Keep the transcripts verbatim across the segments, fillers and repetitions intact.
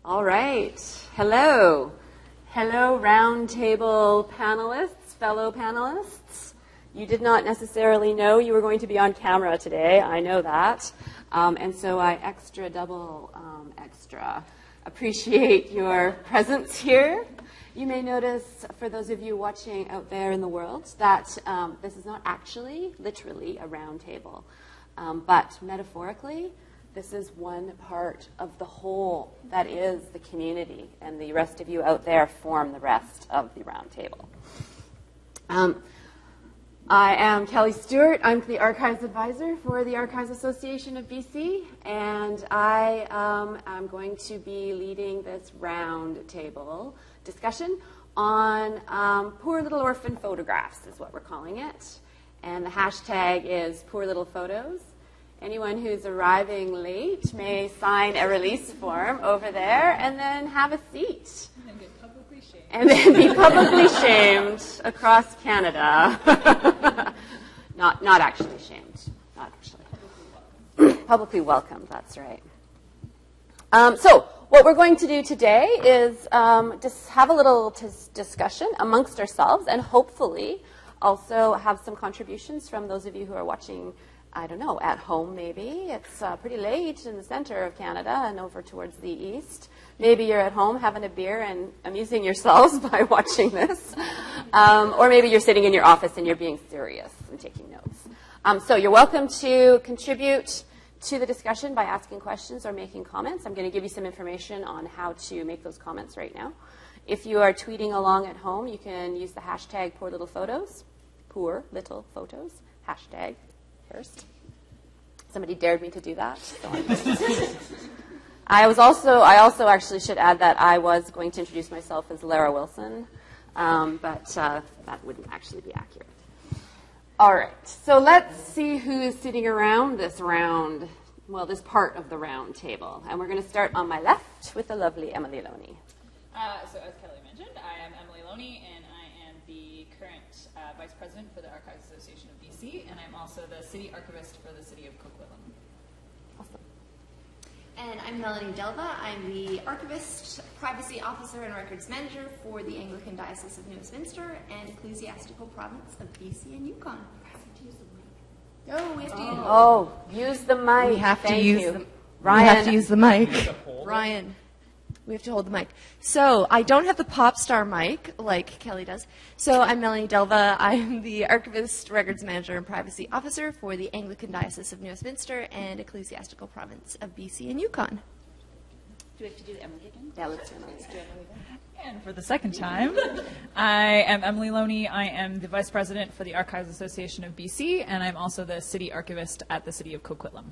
All right. Hello. Hello, roundtable panelists, fellow panelists. You did not necessarily know you were going to be on camera today. I know that. Um, and so I extra double um, extra appreciate your presence here. You may notice, for those of you watching out there in the world, that um, this is not actually, literally, a round table. Um, but metaphorically, this is one part of the whole that is the community, and the rest of you out there form the rest of the round table. Um, I am Kelly Stewart. I'm the Archives Advisor for the Archives Association of B C, and I um, am going to be leading this round table discussion on um, Poor Little Orphan Photographs is what we're calling it, and the hashtag is Poor Little Photos. Anyone who's arriving late may sign a release form over there and then have a seat. And then get publicly shamed. And then be publicly shamed across Canada. not not actually shamed. Not actually. Publicly welcomed. Publicly welcomed, that's right. Um, so what we're going to do today is um, just have a little t- discussion amongst ourselves and hopefully also have some contributions from those of you who are watching, I don't know, at home maybe. It's uh, pretty late in the center of Canada and over towards the east. Maybe you're at home having a beer and amusing yourselves by watching this. Um, or maybe you're sitting in your office and you're being serious and taking notes. Um, so you're welcome to contribute to the discussion by asking questions or making comments. I'm going to give you some information on how to make those comments right now. If you are tweeting along at home, you can use the hashtag Poor Little Photos. Poor Little Photos. Hashtag first. Somebody dared me to do that. So I was also, I also actually should add that I was going to introduce myself as Lara Wilson, um, but uh, that wouldn't actually be accurate. All right, so let's see who's sitting around this round, well, this part of the round table. And we're going to start on my left with the lovely Emily Loney. Uh, so as Kelly mentioned, I am Emily Loney, and I am the current uh, Vice President for the Archives Association of B C, and I'm also the City Archivist for the City of Coquitlam. Awesome. And I'm Melanie Delva. I'm the Archivist, Privacy Officer, and Records Manager for the Anglican Diocese of New Westminster and Ecclesiastical Province of B C and Yukon. Oh, we have to use Oh, use the mic. We have Thank to use you. the, Ryan. We have to use the mic. Ryan. We have to hold the mic. So I don't have the pop star mic like Kelly does. So I'm Melanie Delva. I'm the Archivist, Records Manager, and Privacy Officer for the Anglican Diocese of New Westminster and Ecclesiastical Province of B C and Yukon. Do we have to do Emily again? Yeah, let's do Emily. And for the second time, I am Emily Loney. I am the Vice President for the Archives Association of B C, and I'm also the City Archivist at the City of Coquitlam.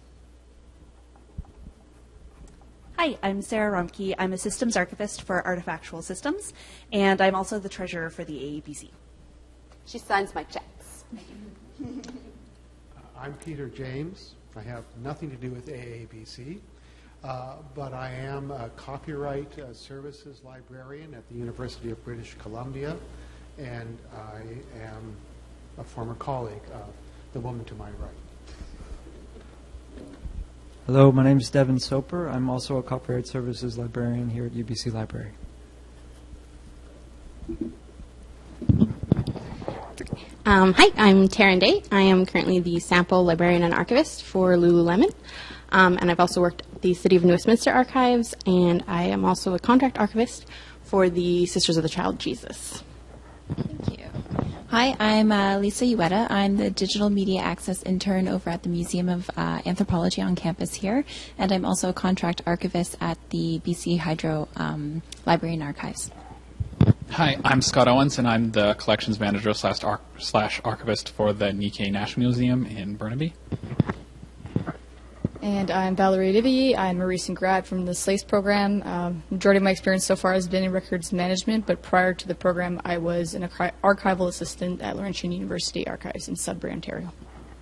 Hi, I'm Sarah Romke. I'm a Systems Archivist for Artifactual Systems, and I'm also the Treasurer for the A A B C. She signs my checks. Uh, I'm Peter James. I have nothing to do with A A B C, uh, but I am a Copyright uh, Services Librarian at the University of British Columbia, and I am a former colleague of the woman to my right. Hello, my name is Devin Soper. I'm also a Copyright Services Librarian here at U B C Library. Um, hi, I'm Taryn Day. I am currently the Sample Librarian and Archivist for Lululemon, um, and I've also worked at the City of New Westminster Archives, and I am also a contract archivist for the Sisters of the Child Jesus. Thank you. Hi, I'm uh, Lisa Ueda. I'm the Digital Media Access Intern over at the Museum of uh, Anthropology on campus here, and I'm also a contract archivist at the B C Hydro um, Library and Archives. Hi, I'm Scott Owens, and I'm the Collections Manager slash, arch- slash Archivist for the Nikkei National Museum in Burnaby. And I'm Valerie Livy. I'm a recent grad from the SLACE program. Um, majority of my experience so far has been in records management, but prior to the program, I was an archi- archival assistant at Laurentian University Archives in Sudbury, Ontario.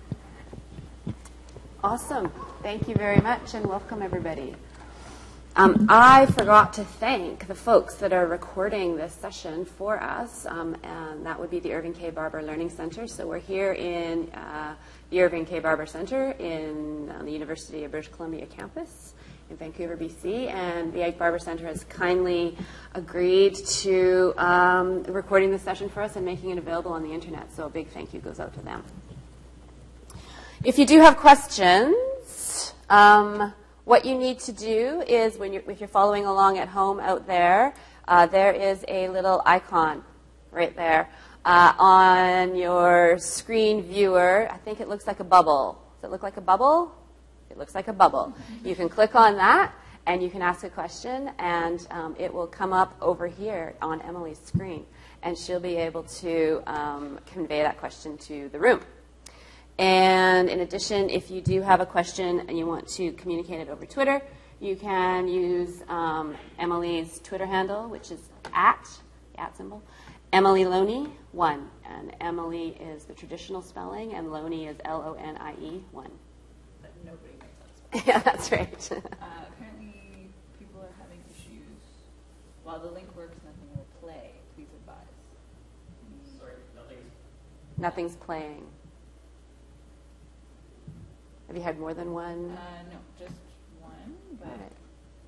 Awesome. Thank you very much, and welcome, everybody. Um, I forgot to thank the folks that are recording this session for us, um, and that would be the Irving K. Barber Learning Center. So we're here in uh, the Irving K. Barber Center in on the University of British Columbia campus, in Vancouver, B C, and the Ag Barber Centre has kindly agreed to um, recording this session for us and making it available on the internet. So a big thank you goes out to them. If you do have questions, um, what you need to do is, when you're, if you're following along at home out there, uh, there is a little icon right there uh, on your screen viewer. I think it looks like a bubble. Does it look like a bubble? It looks like a bubble. You can click on that, and you can ask a question, and um, it will come up over here on Emily's screen, and she'll be able to um, convey that question to the room. And in addition, if you do have a question and you want to communicate it over Twitter, you can use um, Emily's Twitter handle, which is at, the at symbol, Emily Loney one. And Emily is the traditional spelling, and Loney is L O N I E one. But nobody makes that spelling. Yeah, that's right. uh, apparently, people are having issues. While the link works, nothing will play. Please advise. Sorry, nothing's... Nothing's playing. Have you had more than one? Uh, no, just one, but... All right.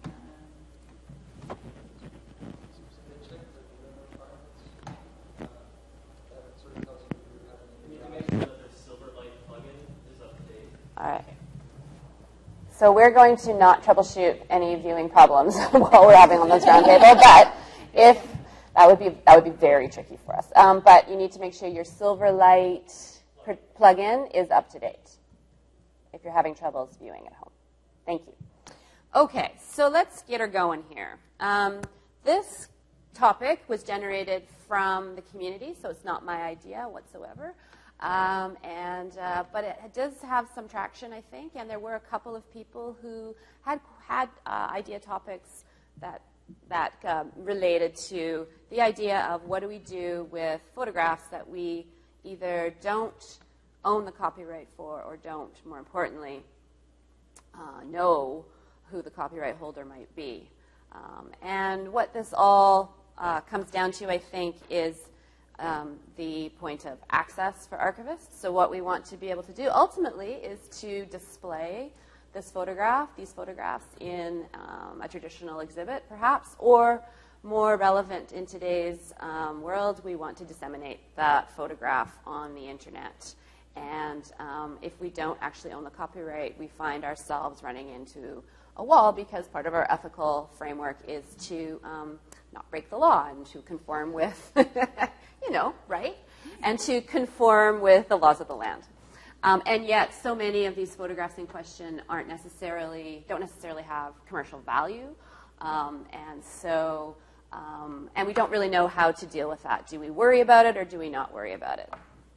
All right. So we're going to not troubleshoot any viewing problems while we're having on this roundtable, but if that would be that would be very tricky for us. Um, but you need to make sure your Silverlight plugin is up to date if you're having troubles viewing at home. Thank you. Okay, so let's get her going here. Um, this topic was generated from the community, so it's not my idea whatsoever. Um, and uh, but it does have some traction, I think, and there were a couple of people who had had uh, idea topics that that um, related to the idea of what do we do with photographs that we either don't own the copyright for or don't, more importantly, uh, know who the copyright holder might be. Um, and what this all uh, comes down to, I think, is Um, the point of access for archivists. So what we want to be able to do ultimately is to display this photograph, these photographs in um, a traditional exhibit perhaps, or more relevant in today's um, world, we want to disseminate that photograph on the internet. And um, if we don't actually own the copyright, we find ourselves running into a wall because part of our ethical framework is to um, not break the law and to conform with, you know, right? And to conform with the laws of the land. Um, and yet, so many of these photographs in question aren't necessarily, don't necessarily have commercial value. Um, and so, um, and we don't really know how to deal with that. Do we worry about it or do we not worry about it?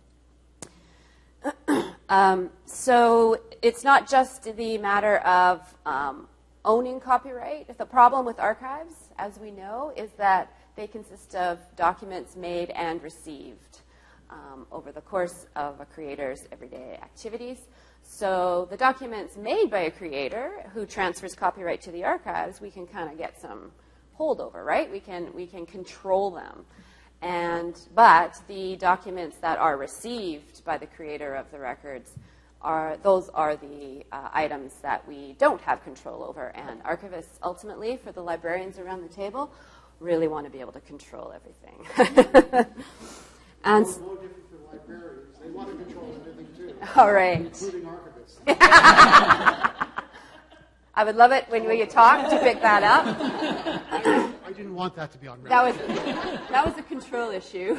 um, so it's not just the matter of um, owning copyright. The problem with archives, as we know, is that they consist of documents made and received um, over the course of a creator's everyday activities. So the documents made by a creator who transfers copyright to the archives, we can kind of get some hold over, right? We can, we can control them. And, but the documents that are received by the creator of the records, are, those are the uh, items that we don't have control over. And archivists, ultimately, for the librarians around the table, really want to be able to control everything. And no, no different from librarians. They want to control everything, too. All right. Including archivists. I would love it when you talk to pick that up. I didn't want that to be on record. That was, that was a control issue.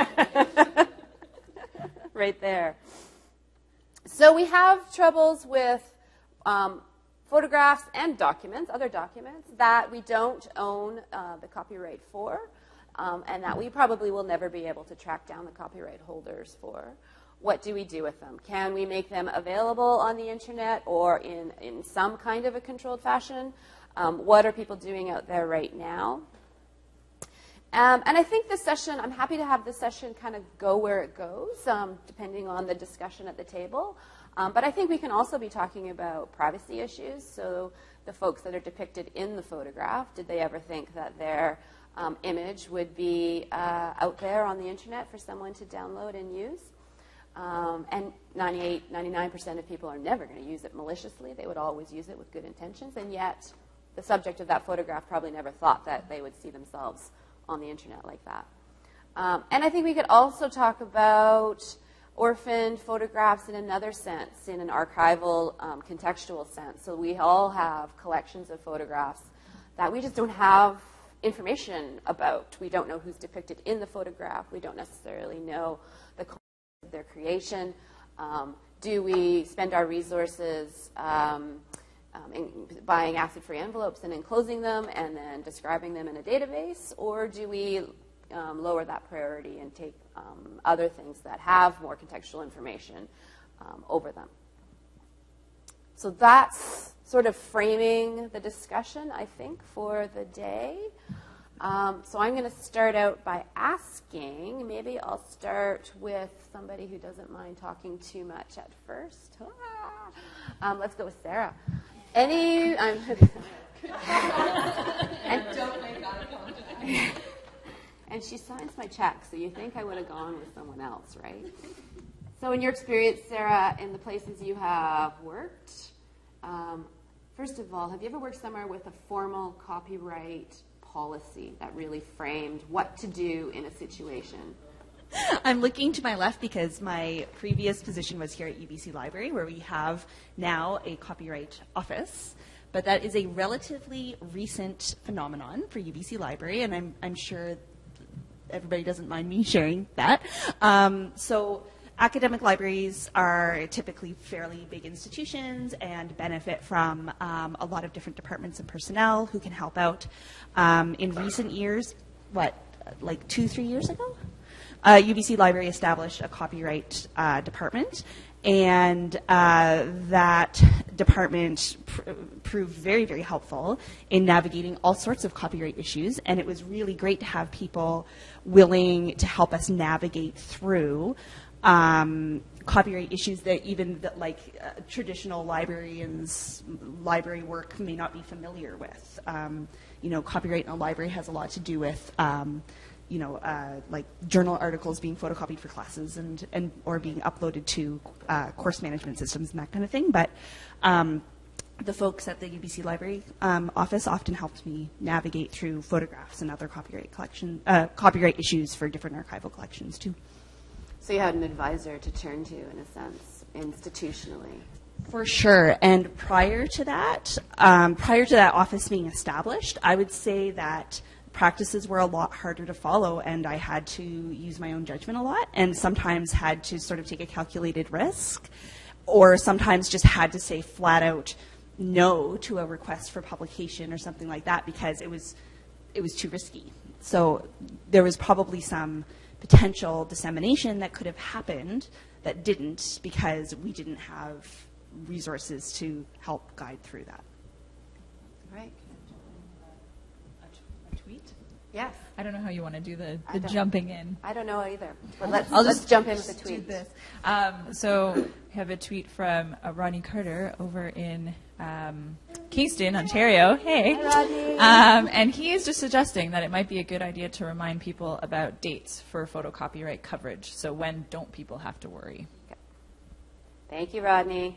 Right there. So we have troubles with um, photographs and documents, other documents, that we don't own uh, the copyright for, um, and that we probably will never be able to track down the copyright holders for. What do we do with them? Can we make them available on the internet or in, in some kind of a controlled fashion? Um, what are people doing out there right now? Um, and I think this session, I'm happy to have this session kind of go where it goes, um, depending on the discussion at the table. Um, but I think we can also be talking about privacy issues. So the folks that are depicted in the photograph, did they ever think that their um, image would be uh, out there on the internet for someone to download and use? Um, and ninety-eight, ninety-nine percent of people are never going to use it maliciously. They would always use it with good intentions. And yet, the subject of that photograph probably never thought that they would see themselves on the internet like that. Um, and I think we could also talk about orphaned photographs in another sense, in an archival, um, contextual sense. So we all have collections of photographs that we just don't have information about. We don't know who's depicted in the photograph. We don't necessarily know the context of their creation. Um, do we spend our resources um, um, in buying acid-free envelopes and enclosing them and then describing them in a database, or do we um, lower that priority and take um, other things that have more contextual information um, over them? So that's sort of framing the discussion, I think, for the day. Um, so I'm going to start out by asking, maybe I'll start with somebody who doesn't mind talking too much at first. Um, let's go with Sarah. Any, I'm and, Don't make that apologize. And she signs my check, so you think I would have gone with someone else, right? So in your experience, Sarah, in the places you have worked, um, first of all, have you ever worked somewhere with a formal copyright policy that really framed what to do in a situation? I'm looking to my left because my previous position was here at U B C Library, where we have now a copyright office. But that is a relatively recent phenomenon for U B C Library, and I'm, I'm sure everybody doesn't mind me sharing that. Um, so academic libraries are typically fairly big institutions and benefit from um, a lot of different departments and personnel who can help out. Um, in recent years, what, like two, three years ago, uh, U B C Library established a copyright uh, department, and uh, that department pr- proved very, very helpful in navigating all sorts of copyright issues, and it was really great to have people willing to help us navigate through um, copyright issues that even that, like uh, traditional librarians, library work may not be familiar with. Um, you know, copyright in a library has a lot to do with um, you know, uh, like journal articles being photocopied for classes and, and or being uploaded to uh, course management systems and that kind of thing. But um, the folks at the U B C Library um, office often helped me navigate through photographs and other copyright collection, uh, copyright issues for different archival collections too. So you had an advisor to turn to, in a sense, institutionally. For sure. And prior to that, um, prior to that office being established, I would say that practices were a lot harder to follow, and I had to use my own judgment a lot, and sometimes had to sort of take a calculated risk, or sometimes just had to say flat out no to a request for publication or something like that because it was it was too risky. So there was probably some potential dissemination that could have happened that didn't because we didn't have resources to help guide through that. Right. Tweet? Yes. I don't know how you want to do the, I the don't- jumping in. I don't know either. But let's, I'll let's just jump in with just the do tweet. this. Um, so we have a tweet from uh, Rodney Carter over in um, Kingston, Ontario. Hey. Hi, Rodney. Um, and he is just suggesting that it might be a good idea to remind people about dates for photocopyright coverage. So when don't people have to worry? Thank you, Rodney.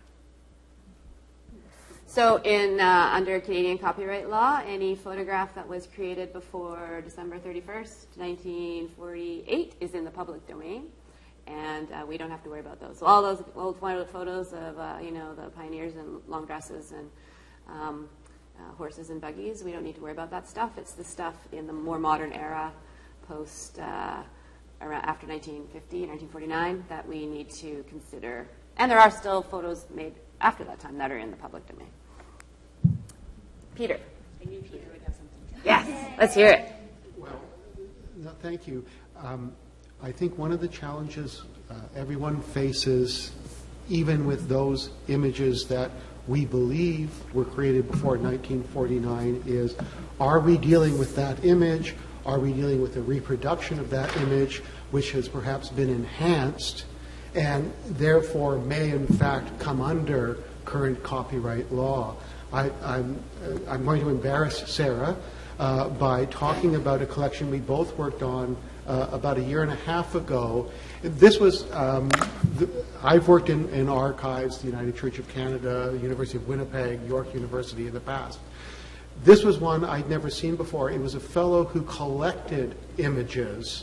So in uh, under Canadian copyright law, any photograph that was created before December thirty-first, nineteen forty-eight is in the public domain, and uh, we don't have to worry about those. So all those old photos of, uh, you know, the pioneers in long dresses and um, uh, horses and buggies, we don't need to worry about that stuff. It's the stuff in the more modern era, post, uh, around, after nineteen fifty, nineteen forty-nine, that we need to consider. And there are still photos made after that time that are in the public domain. Peter. I knew Peter would have something. Yes, let's hear it. Well, no, thank you. Um, I think one of the challenges uh, everyone faces, even with those images that we believe were created before nineteen forty-nine, is are we dealing with that image? Are we dealing with a reproduction of that image, which has perhaps been enhanced and therefore may in fact come under current copyright law? I, I'm, uh, I'm going to embarrass Sarah uh, by talking about a collection we both worked on uh, about a year and a half ago. This was, um, the, I've worked in, in archives, the United Church of Canada, the University of Winnipeg, York University in the past. This was one I'd never seen before. It was a fellow who collected images,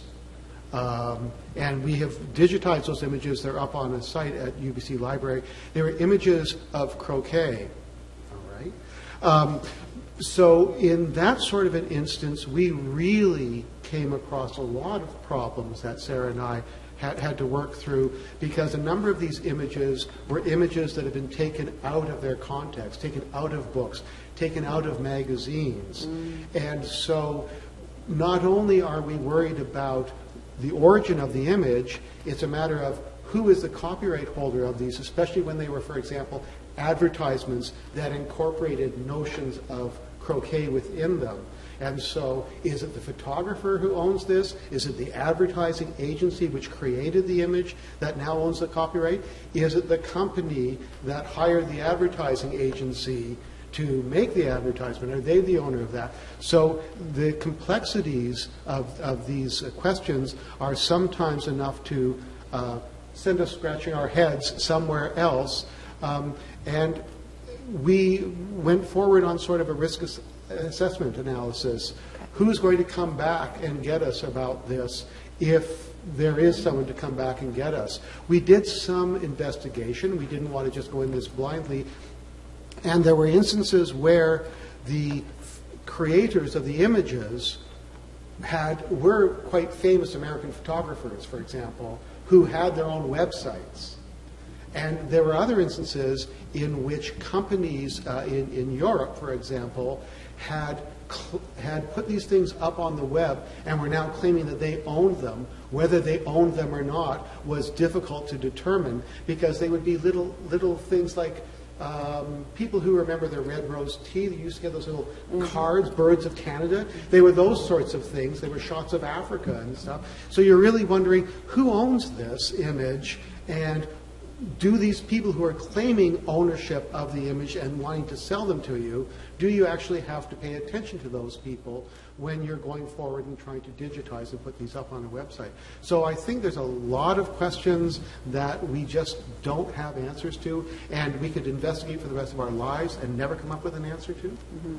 um, and we have digitized those images. They're up on a site at U B C Library. They were images of croquet, all right? Um, so in that sort of an instance, we really came across a lot of problems that Sarah and I had, had to work through, because a number of these images were images that have been taken out of their context, taken out of books, taken out of magazines. Mm. And so not only are we worried about the origin of the image, it's a matter of who is the copyright holder of these, especially when they were, for example, advertisements that incorporated notions of croquet within them. And so is it the photographer who owns this? Is it the advertising agency which created the image that now owns the copyright? Is it the company that hired the advertising agency to make the advertisement? Are they the owner of that? So the complexities of, of these uh, questions are sometimes enough to uh, send us scratching our heads somewhere else. Um, and we went forward on sort of a risk ass assessment analysis. Who's going to come back and get us about this if there is someone to come back and get us? We did some investigation. We didn't want to just go in this blindly. And there were instances where the creators of the images had were quite famous American photographers, for example, who had their own websites. And there were other instances in which companies uh, in, in Europe, for example, had, had put these things up on the web and were now claiming that they owned them. Whether they owned them or not was difficult to determine, because they would be little, little things like Um, people who remember the Red Rose tea, they used to get those little mm-hmm. cards, Birds of Canada. They were those sorts of things. They were shots of Africa and stuff. So you're really wondering, who owns this image, and do these people who are claiming ownership of the image and wanting to sell them to you, do you actually have to pay attention to those people when you're going forward and trying to digitize and put these up on a website? So I think there's a lot of questions that we just don't have answers to, and we could investigate for the rest of our lives and never come up with an answer to. Mm-hmm.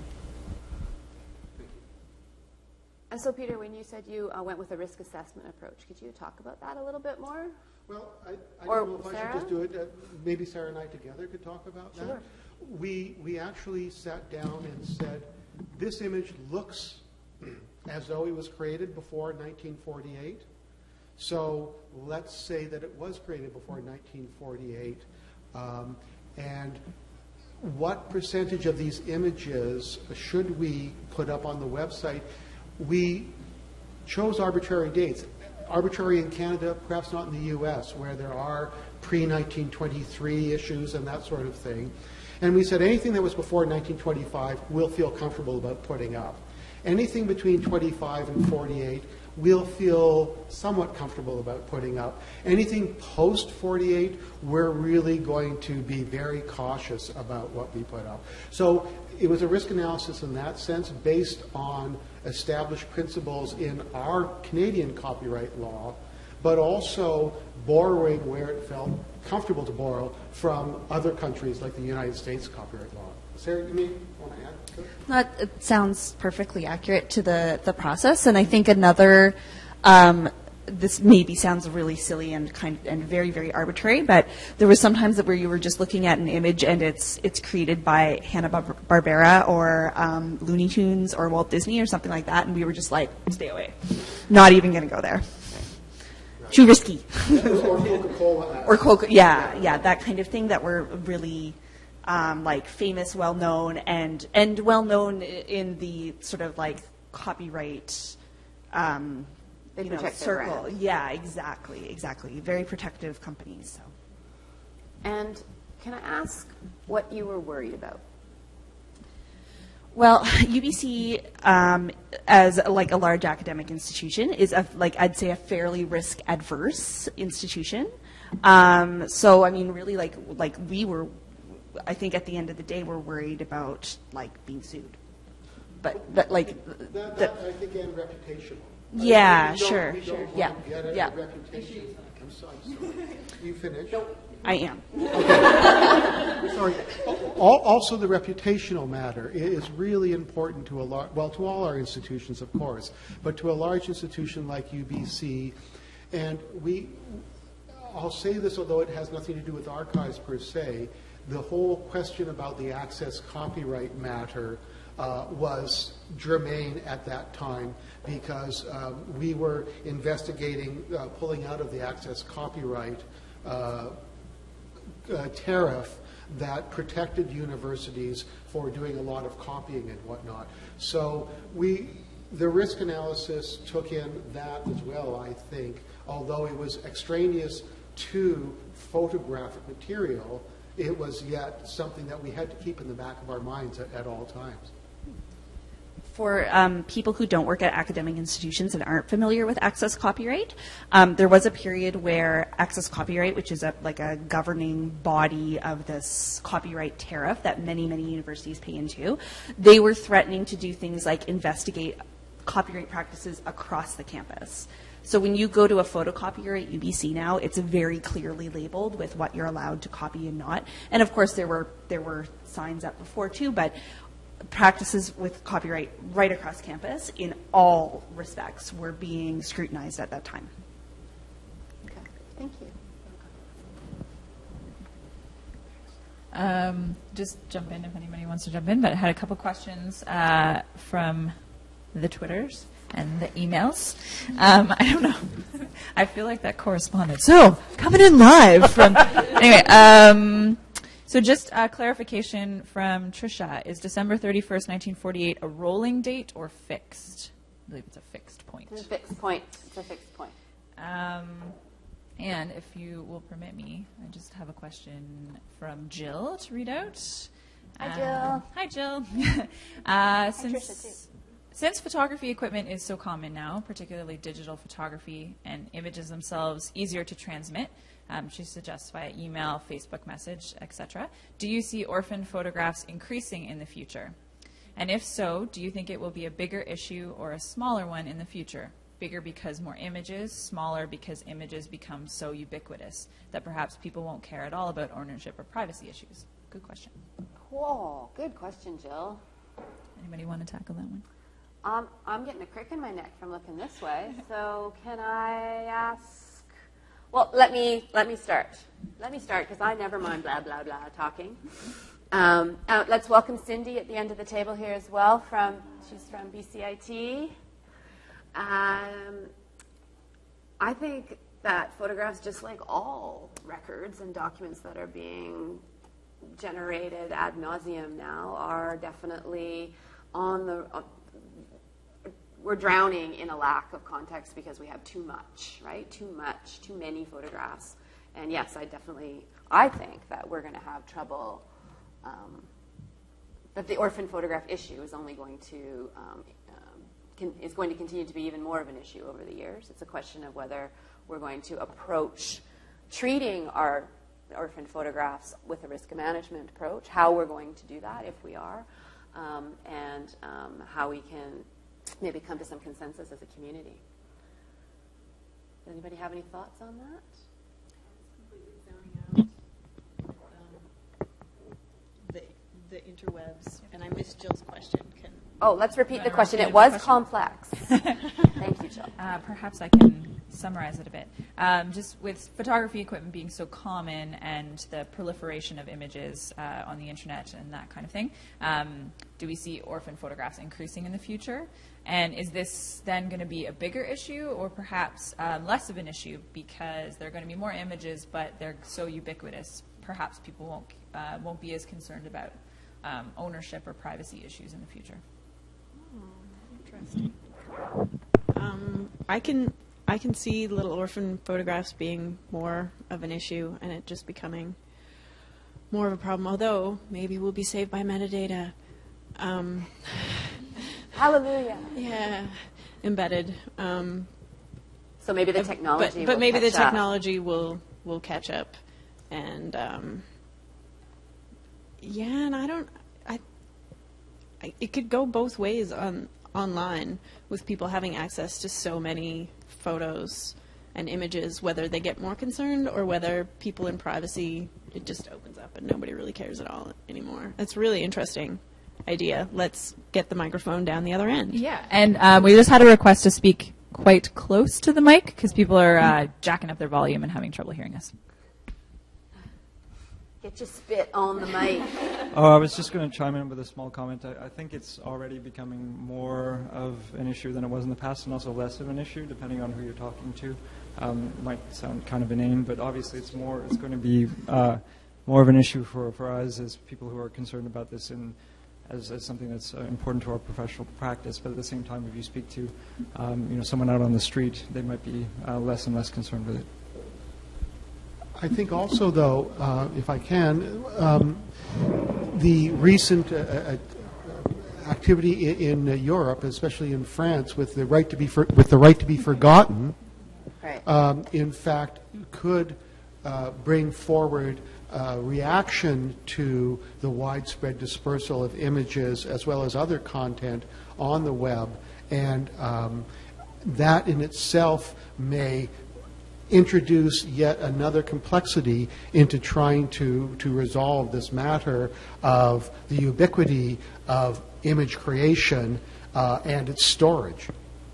And so, Peter, when you said you uh, went with a risk assessment approach, could you talk about that a little bit more? Well, I, I or don't know if Sarah? I should just do it. Uh, maybe Sarah and I together could talk about sure. that. We, we actually sat down and said, this image looks as though it was created before nineteen forty-eight. So let's say that it was created before nineteen forty-eight. Um, and what percentage of these images should we put up on the website? We chose arbitrary dates. Arbitrary in Canada, perhaps not in the U S, where there are pre nineteen twenty-three issues and that sort of thing. And we said anything that was before nineteen twenty-five, we'll feel comfortable about putting up. Anything between twenty-five and forty-eight, we'll feel somewhat comfortable about putting up. Anything post forty-eight, we're really going to be very cautious about what we put up. So it was a risk analysis in that sense, based on established principles in our Canadian copyright law, but also borrowing where it felt comfortable to borrow from other countries like the United States copyright law. Sarah, you may want to add to it? That it sounds perfectly accurate to the, the process, and I think another, um, this maybe sounds really silly and kind of, and very, very arbitrary, but there was sometimes that where you were just looking at an image and it's it's created by Hanna-Barbera or um, Looney Tunes or Walt Disney or something like that, and we were just like, stay away. Not even going to go there. Right. Too risky. Or Coca-Cola. Or Coca, yeah, yeah, that kind of thing that were really um, like famous, well-known, and, and well-known in the sort of like copyright um, They you know, protect their circle. brand. Yeah, exactly, exactly. Very protective companies. So. And can I ask what you were worried about? Well, U B C, um, as like a large academic institution, is a, like I'd say a fairly risk-adverse institution. Um, so I mean, really, like like we were, I think at the end of the day, we're worried about like being sued. But that like that, that, that I think and reputational. Yeah, We don't- sure, we don't sure. want Yeah, to get a yeah. reputation. I'm so- I'm sorry. You finished? I am. Sorry. Al- Also, the reputational matter i- is really important to a lar- well, to all our institutions, of course, but to a large institution like U B C. And we, I'll say this, although it has nothing to do with archives per se, the whole question about the access copyright matter uh, was germane at that time because um, we were investigating uh, pulling out of the access copyright uh, uh, tariff that protected universities for doing a lot of copying and whatnot. So we, the risk analysis took in that as well, I think, although it was extraneous to photographic material, it was yet something that we had to keep in the back of our minds at, at all times. For um, people who don't work at academic institutions and aren't familiar with access copyright, um, there was a period where access copyright, which is a, like a governing body of this copyright tariff that many, many universities pay into, they were threatening to do things like investigate copyright practices across the campus. So when you go to a photocopier at U B C now, it's very clearly labeled with what you're allowed to copy and not. And of course, there were there were signs up before too, but practices with copyright right across campus in all respects were being scrutinized at that time. Okay. Thank you. Um, just jump in if anybody wants to jump in, but I had a couple questions uh, from the Twitters and the emails. Um, I don't know. I feel like that corresponded. So, coming in live from... anyway, um, so just a clarification from Trisha. Is December thirty-first, nineteen forty-eight a rolling date or fixed? I believe it's a fixed point. It's a fixed point. It's a fixed point. Um, and if you will permit me, I just have a question from Jill to read out. Hi, Um, Jill. Hi, Jill. uh, since, Tricia, too. Since photography equipment is so common now, particularly digital photography, and images themselves easier to transmit, um, she suggests via email, Facebook message, et cetera, do you see orphan photographs increasing in the future? And if so, do you think it will be a bigger issue or a smaller one in the future? Bigger because more images, smaller because images become so ubiquitous that perhaps people won't care at all about ownership or privacy issues? Good question. Cool. Good question, Jill. Anybody want to tackle that one? Um, I'm getting a crick in my neck from looking this way. So can I ask? Well, let me let me start. Let me start because I never mind blah blah blah talking. Um, uh, let's welcome Cindy at the end of the table here as well. From she's from B C I T. Um, I think that photographs, just like all records and documents that are being generated ad nauseum now, are definitely on the. Uh, we're drowning in a lack of context because we have too much, right? Too much, too many photographs. And yes, I definitely, I think that we're going to have trouble. Um, that the orphan photograph issue is only going to um, um, can, is going to continue to be even more of an issue over the years. It's a question of whether we're going to approach treating our orphan photographs with a risk management approach, how we're going to do that if we are, um, and um, how we can maybe come to some consensus as a community. Does anybody have any thoughts on that? The, the interwebs, and I missed Jill's question. Can Oh, let's repeat the Wanna question. repeat It the was question? complex. Thank you, Jill. Uh, perhaps I can summarize it a bit. Um, just with photography equipment being so common and the proliferation of images uh, on the internet and that kind of thing, um, do we see orphan photographs increasing in the future? And is this then going to be a bigger issue or perhaps um, less of an issue because there are going to be more images, but they're so ubiquitous, perhaps people won't, uh, won't be as concerned about um, ownership or privacy issues in the future? Interesting. Um, I can I can see little orphan photographs being more of an issue and it just becoming more of a problem. Although maybe we'll be saved by metadata. Um, Hallelujah. Yeah, embedded. Um, so maybe the uh, technology. but, but will maybe the catch up. technology will will catch up, and um, yeah, and I don't. I, I it could go both ways on online with people having access to so many photos and images, whether they get more concerned or whether people in privacy, it just opens up and nobody really cares at all anymore. It's a really interesting idea. Let's get the microphone down the other end. Yeah, and um, we just had a request to speak quite close to the mic because people are uh, jacking up their volume and having trouble hearing us. Get your spit on the mic. Oh, I was just going to chime in with a small comment. I, I think it's already becoming more of an issue than it was in the past, and also less of an issue, depending on who you're talking to. Um, it might sound kind of inane, but obviously it's more. It's going to be uh, more of an issue for, for us as people who are concerned about this, and as, as something that's uh, important to our professional practice. But at the same time, if you speak to um, you know someone out on the street, they might be uh, less and less concerned with it. I think also, though, uh, if I can, um, the recent uh, uh, activity in, in uh, Europe, especially in France, with the right to be for, with the right to be forgotten, right. um, in fact, could uh, bring forward uh, reaction to the widespread dispersal of images as well as other content on the web, and um, that in itself may introduce yet another complexity into trying to, to resolve this matter of the ubiquity of image creation uh, and its storage.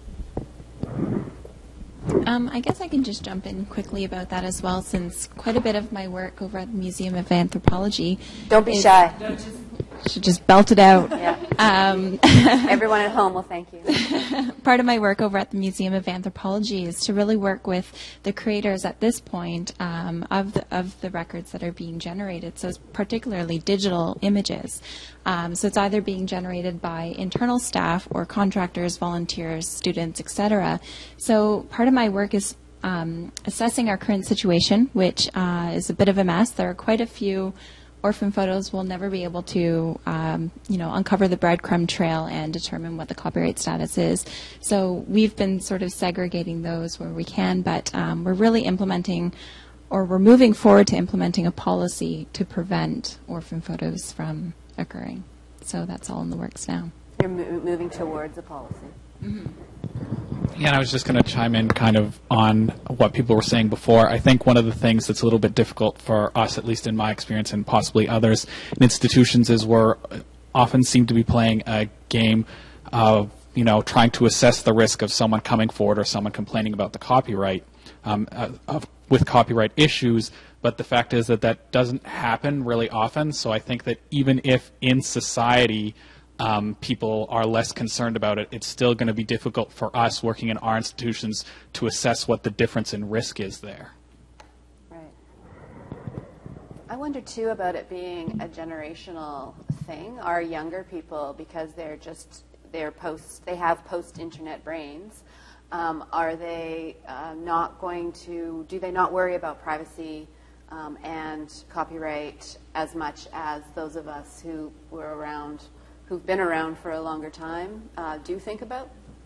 Um, I guess I can just jump in quickly about that as well, since quite a bit of my work over at the Museum of Anthropology. Don't be is, shy. Should just belt it out. Yeah. Um, Everyone at home will thank you. Part of my work over at the Museum of Anthropology is to really work with the creators at this point um, of the, of the records that are being generated. So it's particularly digital images. Um, so it's either being generated by internal staff or contractors, volunteers, students, et cetera. So part of my work is um, assessing our current situation, which uh, is a bit of a mess. There are quite a few orphan photos. Will never be able to, um, you know, uncover the breadcrumb trail and determine what the copyright status is. So we've been sort of segregating those where we can, but um, we're really implementing, or we're moving forward to implementing a policy to prevent orphan photos from occurring. So that's all in the works now. You're mo- moving towards a policy. Mm-hmm. Yeah, and I was just going to chime in kind of on what people were saying before. I think one of the things that's a little bit difficult for us, at least in my experience and possibly others in institutions, is we're often seem to be playing a game of, you know, trying to assess the risk of someone coming forward or someone complaining about the copyright um, uh, of, with copyright issues. But the fact is that that doesn't happen really often. So I think that even if in society Um, people are less concerned about it, it's still going to be difficult for us working in our institutions to assess what the difference in risk is there. Right. I wonder, too, about it being a generational thing. Our younger people, because they're just, they're post, they have post-internet brains, um, are they uh, not going to, do they not worry about privacy um, and copyright as much as those of us who were around, who've been around for a longer time, uh, do think about?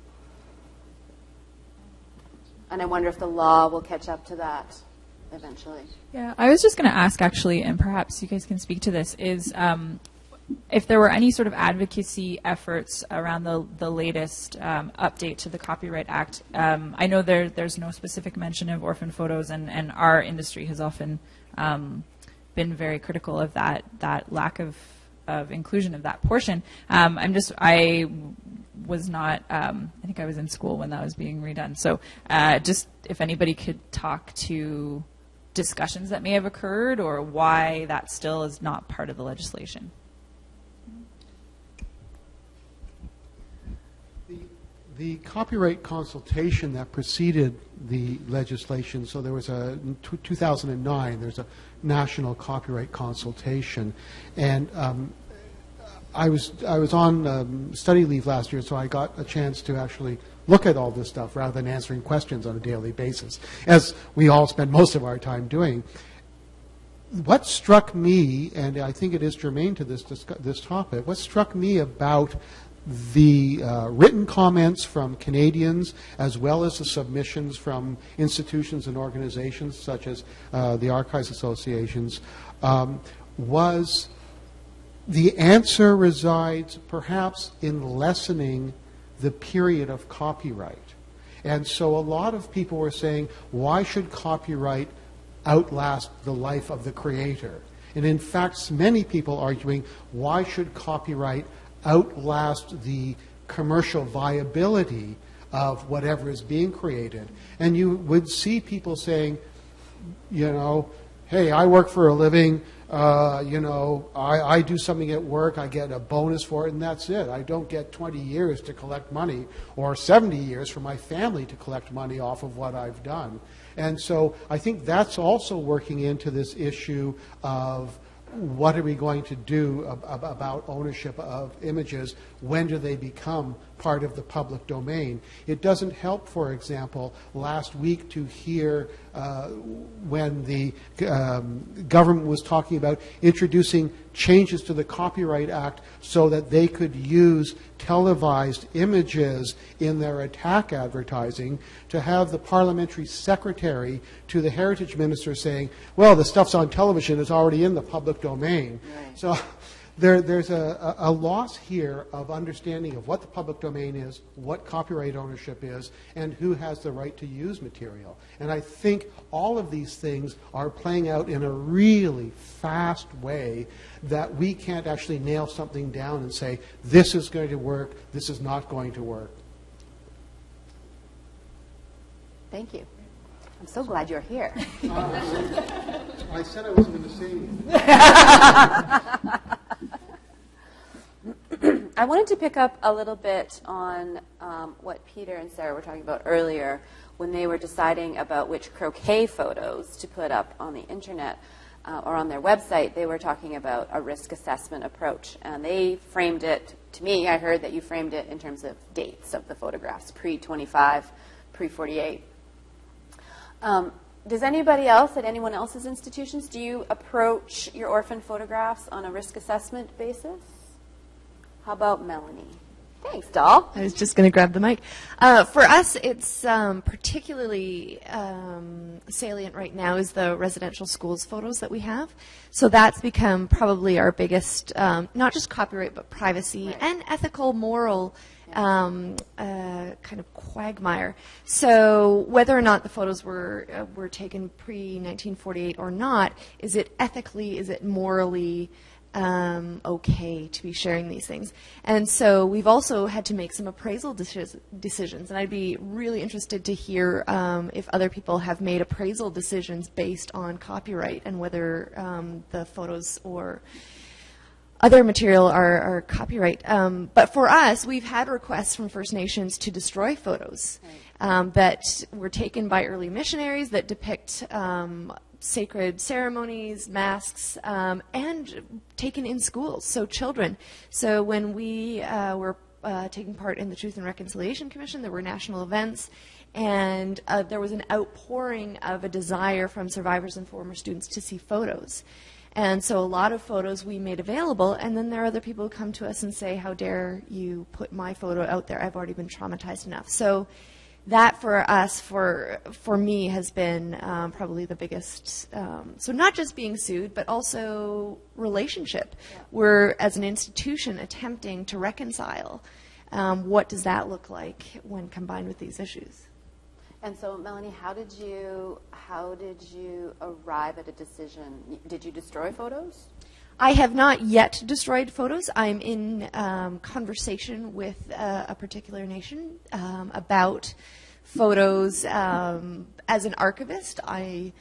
And I wonder if the law will catch up to that eventually. Yeah, I was just going to ask, actually, and perhaps you guys can speak to this, is um, if there were any sort of advocacy efforts around the, the latest um, update to the Copyright Act. Um, I know there there's no specific mention of orphan photos, and, and our industry has often um, been very critical of that, that lack of of inclusion of that portion. Um, I'm just, I was not, um, I think I was in school when that was being redone. So uh, just if anybody could talk to discussions that may have occurred or why that still is not part of the legislation. The, the copyright consultation that preceded the legislation, so there was a, in two thousand nine, there's a national copyright consultation, and um, I was I was on um, study leave last year, so I got a chance to actually look at all this stuff rather than answering questions on a daily basis, as we all spend most of our time doing. What struck me, and I think it is germane to this this topic, what struck me about the uh, written comments from Canadians as well as the submissions from institutions and organizations such as uh, the Archives Associations um, was the answer resides perhaps in lessening the period of copyright. And so a lot of people were saying, why should copyright outlast the life of the creator? And in fact, many people arguing, why should copyright outlast the commercial viability of whatever is being created? And you would see people saying, you know, hey, I work for a living, uh, you know, I, I do something at work, I get a bonus for it, and that's it. I don't get twenty years to collect money or seventy years for my family to collect money off of what I've done. And so I think that's also working into this issue of what are we going to do ab about ownership of images? When do they become part of the public domain? It doesn't help, for example, last week to hear uh, when the um, government was talking about introducing changes to the Copyright Act so that they could use televised images in their attack advertising, to have the parliamentary secretary to the heritage minister saying, well, the stuff's on television, it's already in the public domain. Right. So there, there's a, a loss here of understanding of what the public domain is, what copyright ownership is, and who has the right to use material. And I think all of these things are playing out in a really fast way that we can't actually nail something down and say, this is going to work, this is not going to work. Thank you. I'm so glad you're here. Uh, I said I wasn't going to say anything. I wanted to pick up a little bit on um, what Peter and Sarah were talking about earlier when they were deciding about which croquet photos to put up on the internet uh, or on their website. They were talking about a risk assessment approach, and they framed it, to me, I heard that you framed it in terms of dates of the photographs, pre twenty-five, pre forty-eight. Um, does anybody else at anyone else's institutions, do you approach your orphan photographs on a risk assessment basis? How about Melanie? Thanks, doll. I was just going to grab the mic. Uh, for us, it's um, particularly um, salient right now is the residential schools photos that we have. So that's become probably our biggest, um, not just copyright, but privacy right. and ethical, moral Um, uh, kind of quagmire. So whether or not the photos were uh, were taken pre nineteen forty-eight or not, is it ethically, is it morally um, okay to be sharing these things? And so we've also had to make some appraisal deci decisions, and I'd be really interested to hear um, if other people have made appraisal decisions based on copyright and whether um, the photos or other material are, are copyright. Um, but for us, we've had requests from First Nations to destroy photos right. um, that were taken by early missionaries that depict um, sacred ceremonies, masks, um, and taken in schools, so children. So when we uh, were uh, taking part in the Truth and Reconciliation Commission, there were national events, and uh, there was an outpouring of a desire from survivors and former students to see photos. And so a lot of photos we made available, and then there are other people who come to us and say, how dare you put my photo out there? I've already been traumatized enough. So that for us, for, for me, has been um, probably the biggest. Um, so not just being sued, but also relationship. Yeah. We're, as an institution, attempting to reconcile. Um, what does that look like when combined with these issues? And so, Melanie, how did you how did you arrive at a decision? Did you destroy photos? I have not yet destroyed photos. I'm in um, conversation with uh, a particular nation um, about photos. Um, as an archivist, I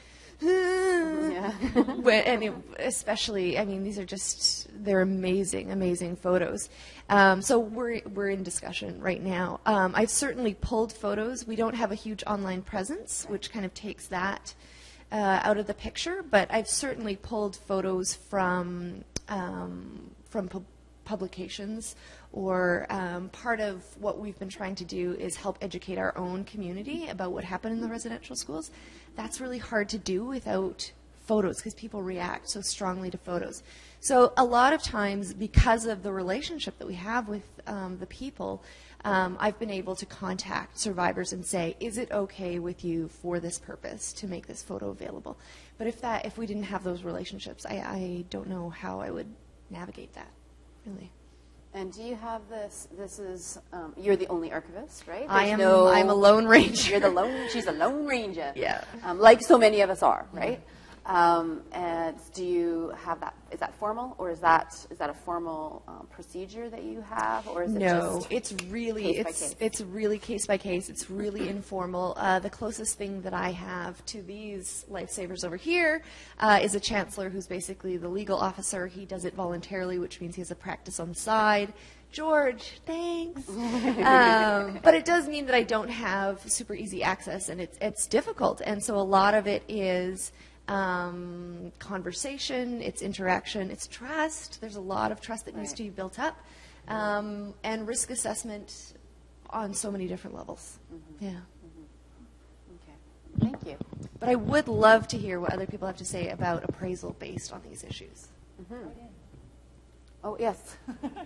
yeah. and it, especially, I mean, these are just they're amazing, amazing photos. Um, so we're we're in discussion right now. Um, I've certainly pulled photos. We don't have a huge online presence, which kind of takes that uh, out of the picture. But I've certainly pulled photos from um, from pu publications. Or um, part of what we've been trying to do is help educate our own community about what happened in the residential schools. That's really hard to do without photos because people react so strongly to photos. So a lot of times, because of the relationship that we have with um, the people, um, I've been able to contact survivors and say, is it okay with you for this purpose to make this photo available? But if that, if we didn't have those relationships, I, I don't know how I would navigate that, really. And do you have this? This is um, you're the only archivist, right? I There's am. no- I'm a lone ranger. You're the lone. She's a lone ranger. Yeah. Um, like so many of us are, right? Um, and do you have that? Is that formal, or is that is that a formal um, procedure that you have, or is it No, just it's really case by it's case? it's really case by case. It's really informal. Uh, the closest thing that I have to these lifesavers over here uh, is a chancellor who's basically the legal officer. He does it voluntarily, which means he has a practice on the side. George, thanks. um, but it does mean that I don't have super easy access, and it's it's difficult. And so a lot of it is um, conversation, it's interaction, it's trust. There's a lot of trust that needs Right. to be built up, um, and risk assessment on so many different levels. Mm-hmm. Yeah. Okay. Thank you. But I would love to hear what other people have to say about appraisal based on these issues. Mm-hmm. Oh yes.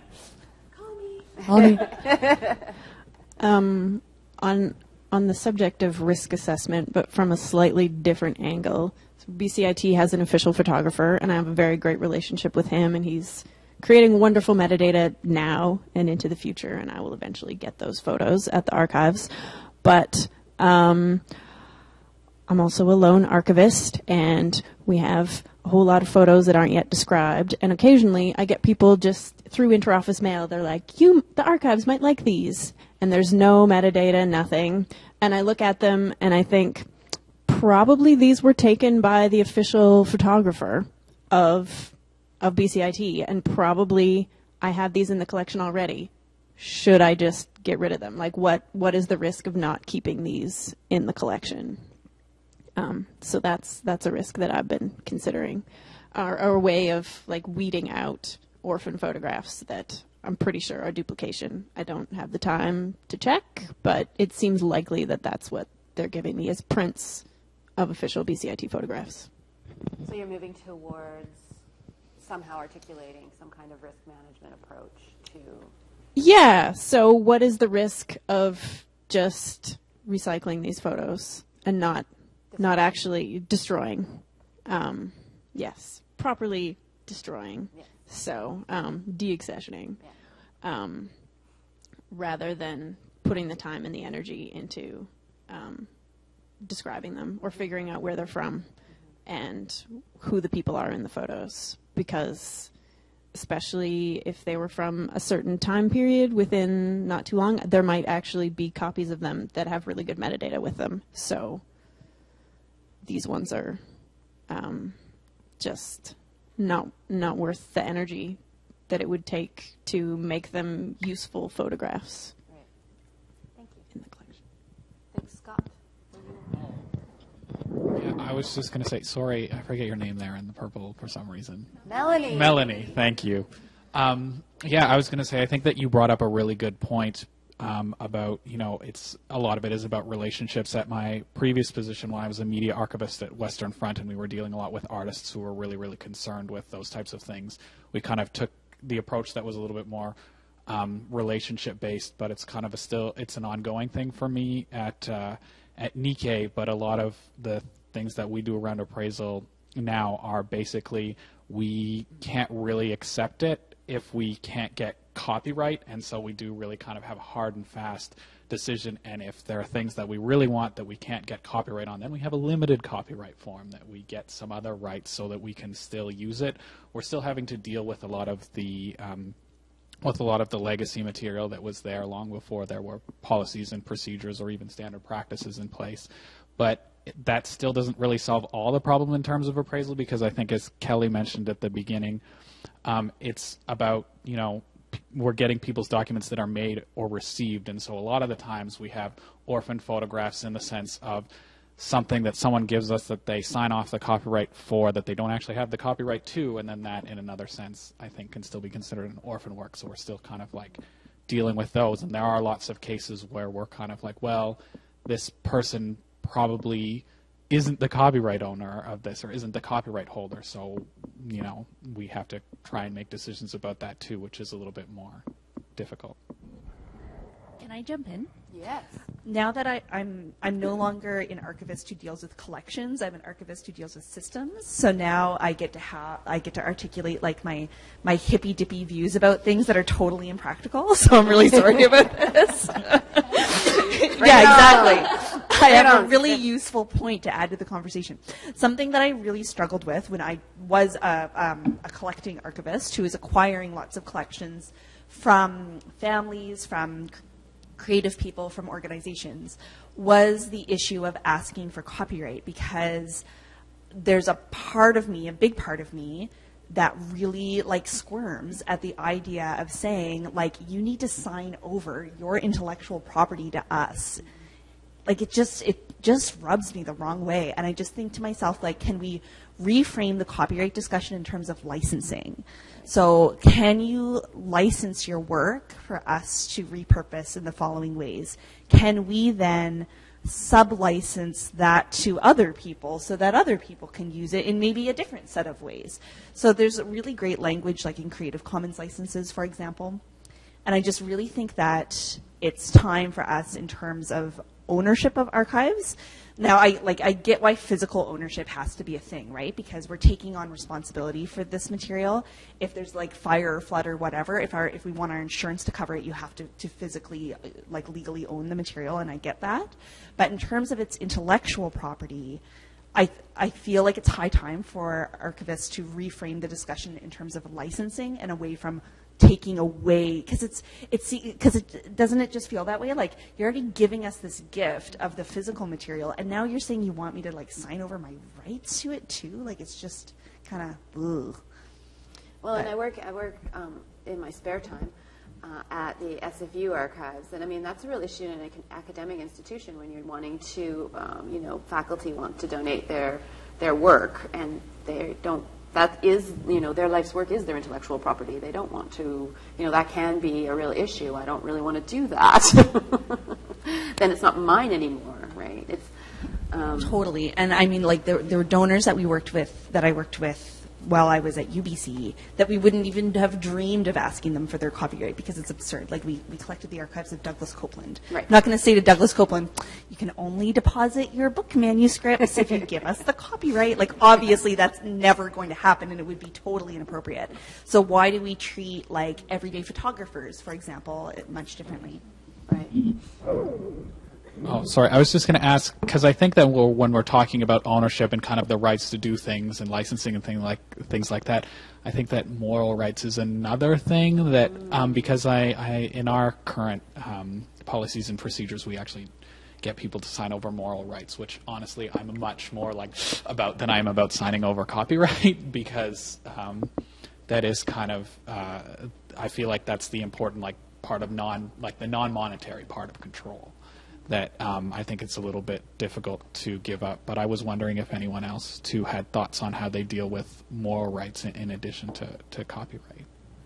Call me. Um, on on the subject of risk assessment, but from a slightly different angle. So B C I T has an official photographer, and I have a very great relationship with him, and he's creating wonderful metadata now and into the future, and I will eventually get those photos at the archives. But um, I'm also a lone archivist, and we have a whole lot of photos that aren't yet described. And occasionally I get people just through interoffice mail, they're like, you, the archives might like these. And there's no metadata, nothing. And I look at them and I think, probably these were taken by the official photographer of of B C I T, and probably I have these in the collection already. Should I just get rid of them? Like, what what is the risk of not keeping these in the collection? Um, so that's that's a risk that I've been considering, or, or a way of like weeding out orphan photographs that I'm pretty sure are duplication. I don't have the time to check, but it seems likely that that's what they're giving me as prints of official B C I T photographs. So you're moving towards somehow articulating some kind of risk management approach to. Yeah. So what is the risk of just recycling these photos and not not actually destroying? Um, yes, properly destroying. Yes. So um, deaccessioning, Yeah. um, rather than putting the time and the energy into um, describing them or figuring out where they're from and who the people are in the photos. Because especially if they were from a certain time period within not too long, there might actually be copies of them that have really good metadata with them. So these ones are um, just not not worth the energy that it would take to make them useful photographs. Right. Thank you. In the collection. Thanks, Scott. Yeah, I was just going to say, sorry, I forget your name there in the purple for some reason. Melanie. Melanie, thank you. Um, yeah, I was going to say, I think that you brought up a really good point um, about, you know, it's a lot of it is about relationships. At my previous position, when I was a media archivist at Western Front, and we were dealing a lot with artists who were really, really concerned with those types of things, we kind of took the approach that was a little bit more um, relationship based, but it's kind of a still, it's an ongoing thing for me at uh, at Nikkei. But a lot of the things that we do around appraisal now are basically we can't really accept it if we can't get copyright, and so we do really kind of have a hard and fast decision. And if there are things that we really want that we can't get copyright on, then we have a limited copyright form that we get some other rights so that we can still use it. We're still having to deal with a lot of the um, with a lot of the legacy material that was there long before there were policies and procedures or even standard practices in place. But that still doesn't really solve all the problem in terms of appraisal, because I think, as Kelly mentioned at the beginning, um, it's about, you know, p- we're getting people's documents that are made or received. And so a lot of the times we have orphan photographs in the sense of something that someone gives us that they sign off the copyright for that they don't actually have the copyright to, and then that in another sense I think can still be considered an orphan work. So we're still kind of like dealing with those, and there are lots of cases where we're kind of like, well, this person probably isn't the copyright owner of this or isn't the copyright holder, so you know we have to try and make decisions about that too, which is a little bit more difficult. Can I jump in? Yes. Now that I, I'm I'm no longer an archivist who deals with collections, I'm an archivist who deals with systems. So now I get to have I get to articulate like my my hippy dippy views about things that are totally impractical. So I'm really sorry about this. Yeah, exactly. I have a really useful point to add to the conversation. Something that I really struggled with when I was a, um, a collecting archivist who was acquiring lots of collections from families, from creative people, from organizations, was the issue of asking for copyright, because there's a part of me, a big part of me, that really like squirms at the idea of saying, like, you need to sign over your intellectual property to us. Like, it just it just rubs me the wrong way. And I just think to myself, like, can we reframe the copyright discussion in terms of licensing? So can you license your work for us to repurpose in the following ways? Can we then sub-license that to other people so that other people can use it in maybe a different set of ways? So there's really great language like in Creative Commons licenses, for example. And I just really think that it's time for us in terms of ownership of archives. Now, I like I get why physical ownership has to be a thing, right? Because we're taking on responsibility for this material. If there's like fire or flood or whatever, if our if we want our insurance to cover it, you have to, to physically, like legally own the material, and I get that. But in terms of its intellectual property, I I feel like it's high time for archivists to reframe the discussion in terms of licensing and away from taking away, because it's it's because it doesn't it just feel that way, like you're already giving us this gift of the physical material, and now you're saying you want me to like sign over my rights to it too. Like, it's just kind of ugh. Well, but. and I work I work um, in my spare time uh, at the S F U archives, and I mean that's a real issue in an academic institution when you're wanting to, um, you know, faculty want to donate their their work, and they don't. That is, you know, their life's work is their intellectual property. They don't want to, you know, that can be a real issue. I don't really want to do that. Then it's not mine anymore, right? It's um, totally. And I mean, like, there, there were donors that we worked with, that I worked with while I was at U B C, that we wouldn't even have dreamed of asking them for their copyright, because it's absurd. Like, we, we collected the archives of Douglas Copeland. Right. I'm not going to say to Douglas Copeland, you can only deposit your book manuscripts if you give us the copyright. Like, obviously that's never going to happen, and it would be totally inappropriate. So why do we treat, like, everyday photographers, for example, much differently? Right. Oh, sorry. I was just going to ask, because I think that we're, when we're talking about ownership and kind of the rights to do things and licensing and thing like things like that, I think that moral rights is another thing that, um, because I, I, in our current um, policies and procedures, we actually get people to sign over moral rights, which honestly I'm much more like about than I am about signing over copyright, because um, that is kind of, uh, I feel like that's the important like part of non, like the non-monetary part of control. That um, I think it's a little bit difficult to give up. But I was wondering if anyone else, too, had thoughts on how they deal with moral rights in, in addition to, to copyright.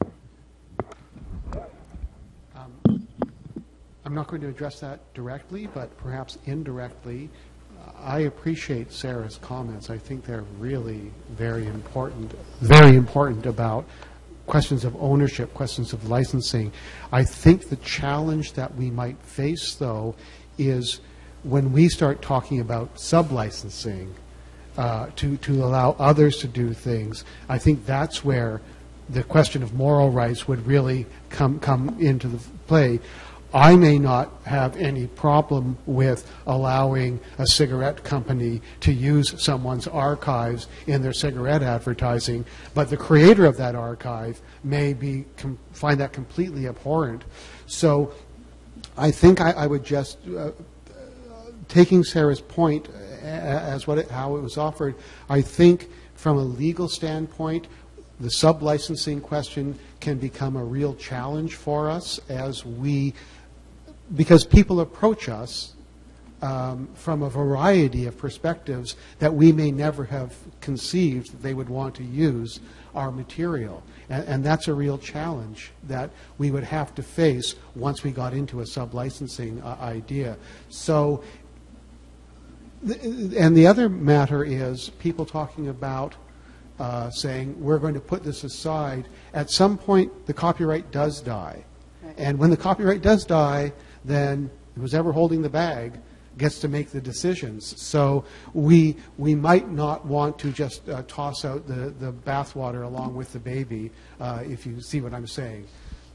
Um, I'm not going to address that directly, but perhaps indirectly. Uh, I appreciate Sarah's comments. I think they're really very important, very important about questions of ownership, questions of licensing. I think the challenge that we might face, though, is when we start talking about sub-licensing uh, to, to allow others to do things. I think that's where the question of moral rights would really come, come into the play. I may not have any problem with allowing a cigarette company to use someone's archives in their cigarette advertising, but the creator of that archive may be com- find that completely abhorrent. So I think I, I would just, uh, taking Sarah's point as what it, how it was offered, I think from a legal standpoint, the sub-licensing question can become a real challenge for us as we, because people approach us um, from a variety of perspectives that we may never have conceived that they would want to use our material. And, and that's a real challenge that we would have to face once we got into a sub-licensing uh, idea. So, th- and the other matter is people talking about uh, saying, we're going to put this aside. At some point, the copyright does die. Right. And when the copyright does die, then who's ever holding the bag gets to make the decisions. So we we might not want to just uh, toss out the, the bathwater along with the baby, uh, if you see what I'm saying.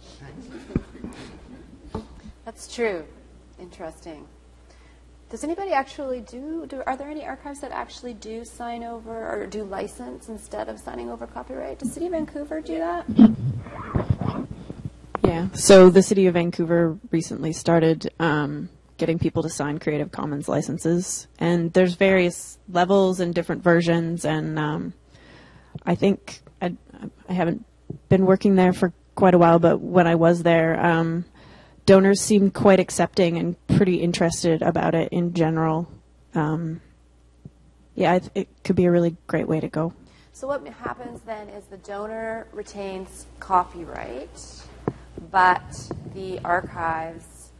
That's true. Interesting. Does anybody actually do, do, are there any archives that actually do sign over or do license instead of signing over copyright? Does City of Vancouver do that? Yeah. So the City of Vancouver recently started um, getting people to sign Creative Commons licenses. And there's various levels and different versions. And um, I think I, I haven't been working there for quite a while, but when I was there, um, donors seemed quite accepting and pretty interested about it in general. Um, yeah, it, it could be a really great way to go. So what happens then is the donor retains copyright, but the archives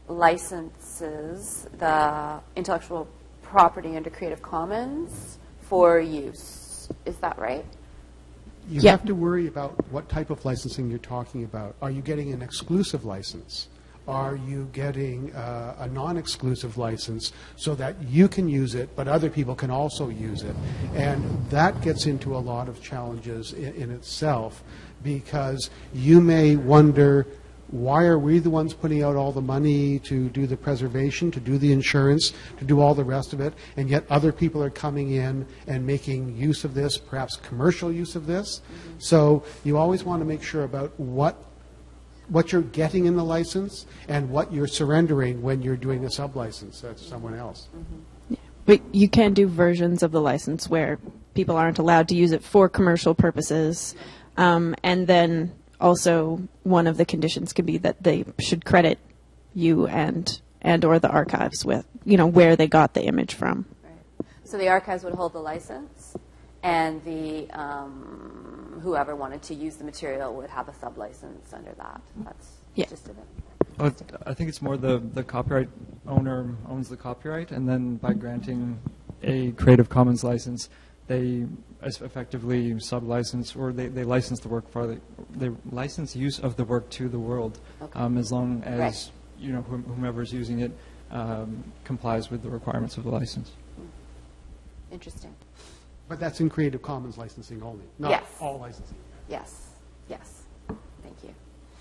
licenses the intellectual property under Creative Commons for use. Is that right? You Yeah. have to worry about what type of licensing you're talking about. Are you getting an exclusive license? Are you getting uh, a non-exclusive license so that you can use it, but other people can also use it? And that gets into a lot of challenges in, in itself, because you may wonder, why are we the ones putting out all the money to do the preservation, to do the insurance, to do all the rest of it, and yet other people are coming in and making use of this, perhaps commercial use of this? Mm-hmm. So you always want to make sure about what what you're getting in the license and what you're surrendering when you're doing a sub-license to someone else. Mm-hmm. But you can do versions of the license where people aren't allowed to use it for commercial purposes. Um, and then also one of the conditions could be that they should credit you and and or the archives with, you know, where they got the image from. Right. So the archives would hold the license, and the um, whoever wanted to use the material would have a sub-license under that. That's Yeah. just of it. Well, I think it's more the, the copyright owner owns the copyright, and then by granting a Creative Commons license, they es- effectively sub-license, or they, they license the work for the, they license use of the work to the world, Okay. um, as long as Right. you know whom, whomever's using it um, complies with the requirements of the license. Interesting. But that's in Creative Commons licensing only, not Yes. all licensing. Yes. Yes. Thank you.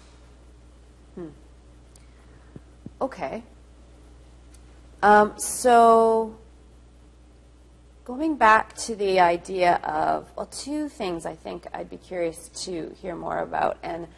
Hmm. Okay. Um, so going back to the idea of, well, two things I think I'd be curious to hear more about, and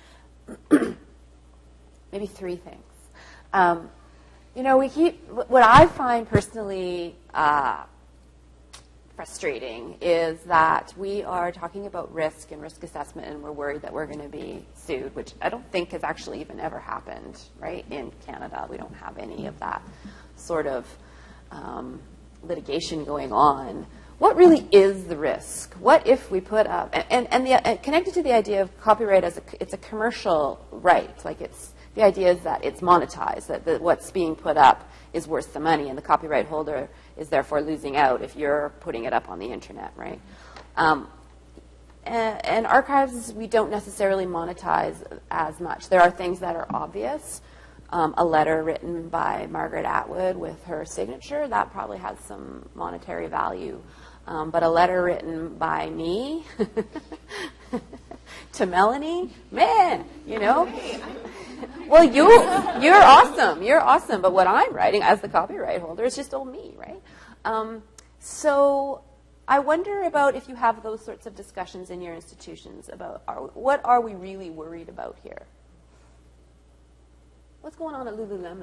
maybe three things. Um, you know, we keep, what I find personally uh, frustrating is that we are talking about risk and risk assessment, and we're worried that we're going to be sued, which I don't think has actually even ever happened, right? In Canada, we don't have any of that sort of um, litigation going on. What really is the risk? What if we put up, and, and, and, the, and connected to the idea of copyright as a, it's a commercial right, like it's, the idea is that it's monetized, that the, what's being put up is worth the money, and the copyright holder is therefore losing out if you're putting it up on the internet, right? Um, and, and archives, we don't necessarily monetize as much. There are things that are obvious. Um, a letter written by Margaret Atwood with her signature, that probably has some monetary value. Um, but a letter written by me to Melanie, man, you know. Well, you, you're awesome. You're awesome. But what I'm writing as the copyright holder is just old me, right? Um, so I wonder about if you have those sorts of discussions in your institutions about are, what are we really worried about here? What's going on at Lululemon?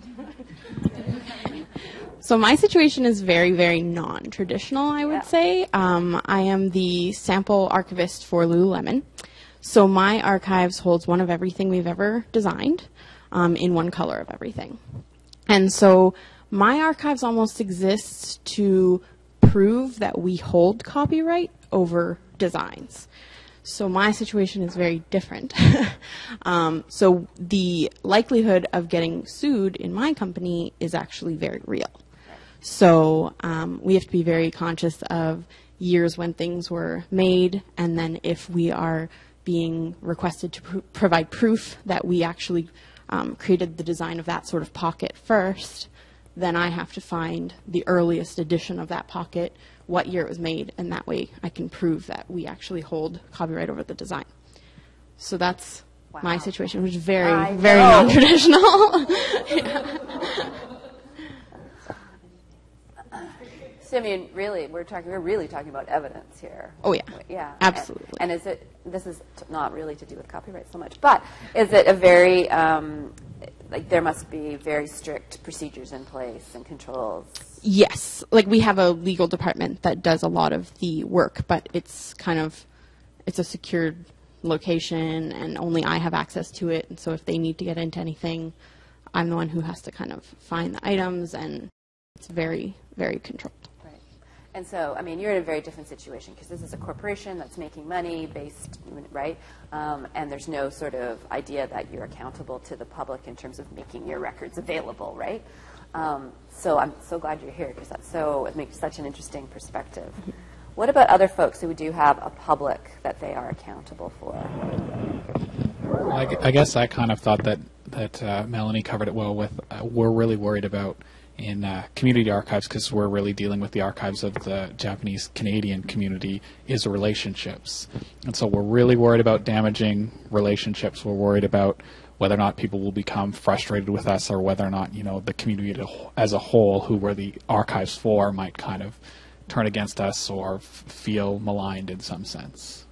So my situation is very, very non-traditional, I would Yeah. say. Um, I am the sample archivist for Lululemon. So my archives holds one of everything we've ever designed um, in one color of everything. And so my archives almost exist to prove that we hold copyright over designs. So my situation is very different. um, so the likelihood of getting sued in my company is actually very real. So um, we have to be very conscious of years when things were made, and then if we are being requested to pr- provide proof that we actually um, created the design of that sort of pocket first, then I have to find the earliest edition of that pocket, what year it was made, and that way I can prove that we actually hold copyright over the design. So that's Wow. my situation, which is very, I very know. non-traditional. Yeah. So, I mean, really, we're talking. We're really talking about evidence here. Oh, yeah. Yeah. Absolutely. And, and is it? This is t- not really to do with copyright so much, but is it a very um, like there must be very strict procedures in place and controls? Yes, like we have a legal department that does a lot of the work, but it's kind of, it's a secured location and only I have access to it. And so if they need to get into anything, I'm the one who has to kind of find the items, and it's very, very controlled. Right. And so, I mean, you're in a very different situation because this is a corporation that's making money based, right? Um, and there's no sort of idea that you're accountable to the public in terms of making your records available, right? Um, so I'm so glad you're here because that's so, it makes such an interesting perspective. What about other folks who do have a public that they are accountable for? Well, I, gu- I guess I kind of thought that that uh, Melanie covered it well with. Uh, we're really worried about in uh, community archives because we're really dealing with the archives of the Japanese Canadian community is relationships, and so we're really worried about damaging relationships. We're worried about whether or not people will become frustrated with us, or whether or not, you know, the community as a whole, who we're the archives for, might kind of turn against us or f- feel maligned in some sense.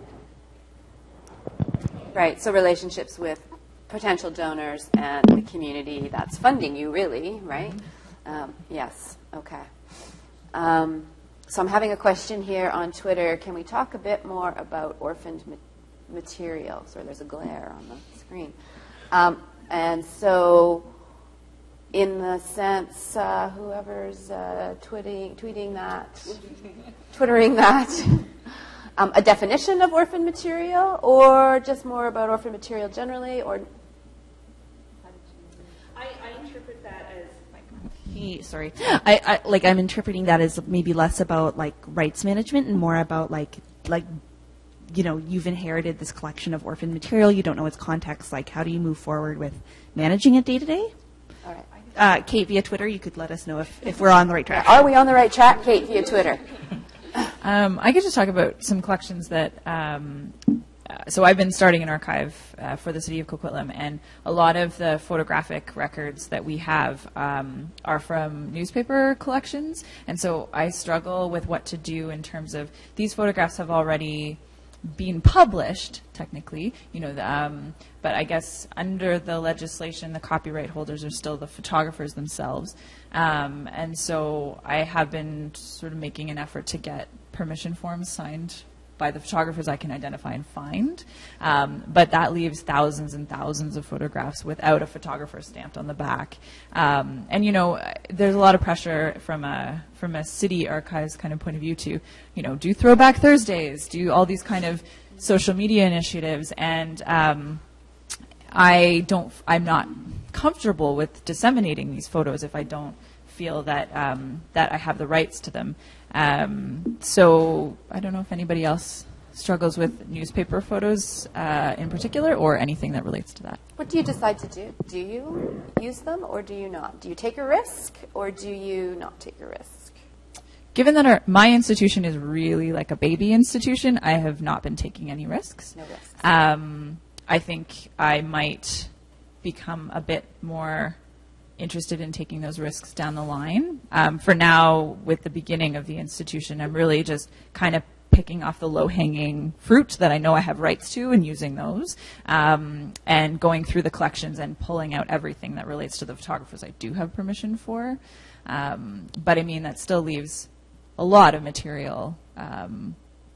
Right, so relationships with potential donors and the community that's funding you, really, right? Um, yes, okay. Um, so I'm having a question here on Twitter. Can we talk a bit more about orphaned ma- material? Sorry, there's a glare on the screen. Um, and so in the sense, uh, whoever's uh, tweeting, tweeting that, twittering that, um, a definition of orphan material, or just more about orphan material generally, or I, I interpret that as he, sorry, I, I like I'm interpreting that as maybe less about like rights management and more about like like you know, you've inherited this collection of orphan material, you don't know its context, like how do you move forward with managing it day to day? All right. Uh, Kate, via Twitter, you could let us know if, if we're on the right track. Are we on the right track, Kate, via Twitter? Um, I could just talk about some collections that. Um, uh, so I've been starting an archive uh, for the city of Coquitlam, and a lot of the photographic records that we have um, are from newspaper collections, and so I struggle with what to do in terms of these photographs have already been published, technically, you know, the, um, but I guess under the legislation, the copyright holders are still the photographers themselves. Um, and so I have been sort of making an effort to get permission forms signed by the photographers I can identify and find. Um, but that leaves thousands and thousands of photographs without a photographer stamped on the back. Um, and, you know, there's a lot of pressure from a, from a city archives kind of point of view to, you know, do Throwback Thursdays, do all these kind of social media initiatives. And um, I don't, I'm not comfortable with disseminating these photos if I don't feel that um, that I have the rights to them. Um, so I don't know if anybody else struggles with newspaper photos uh, in particular, or anything that relates to that. What do you decide to do? Do you use them or do you not? Do you take a risk or do you not take a risk? Given that our, my institution is really like a baby institution, I have not been taking any risks. No risks. Um, I think I might become a bit more interested in taking those risks down the line. Um, for now, with the beginning of the institution, I'm really just kind of picking off the low-hanging fruit that I know I have rights to and using those, um, and going through the collections and pulling out everything that relates to the photographers I do have permission for. Um, but I mean, that still leaves a lot of material um,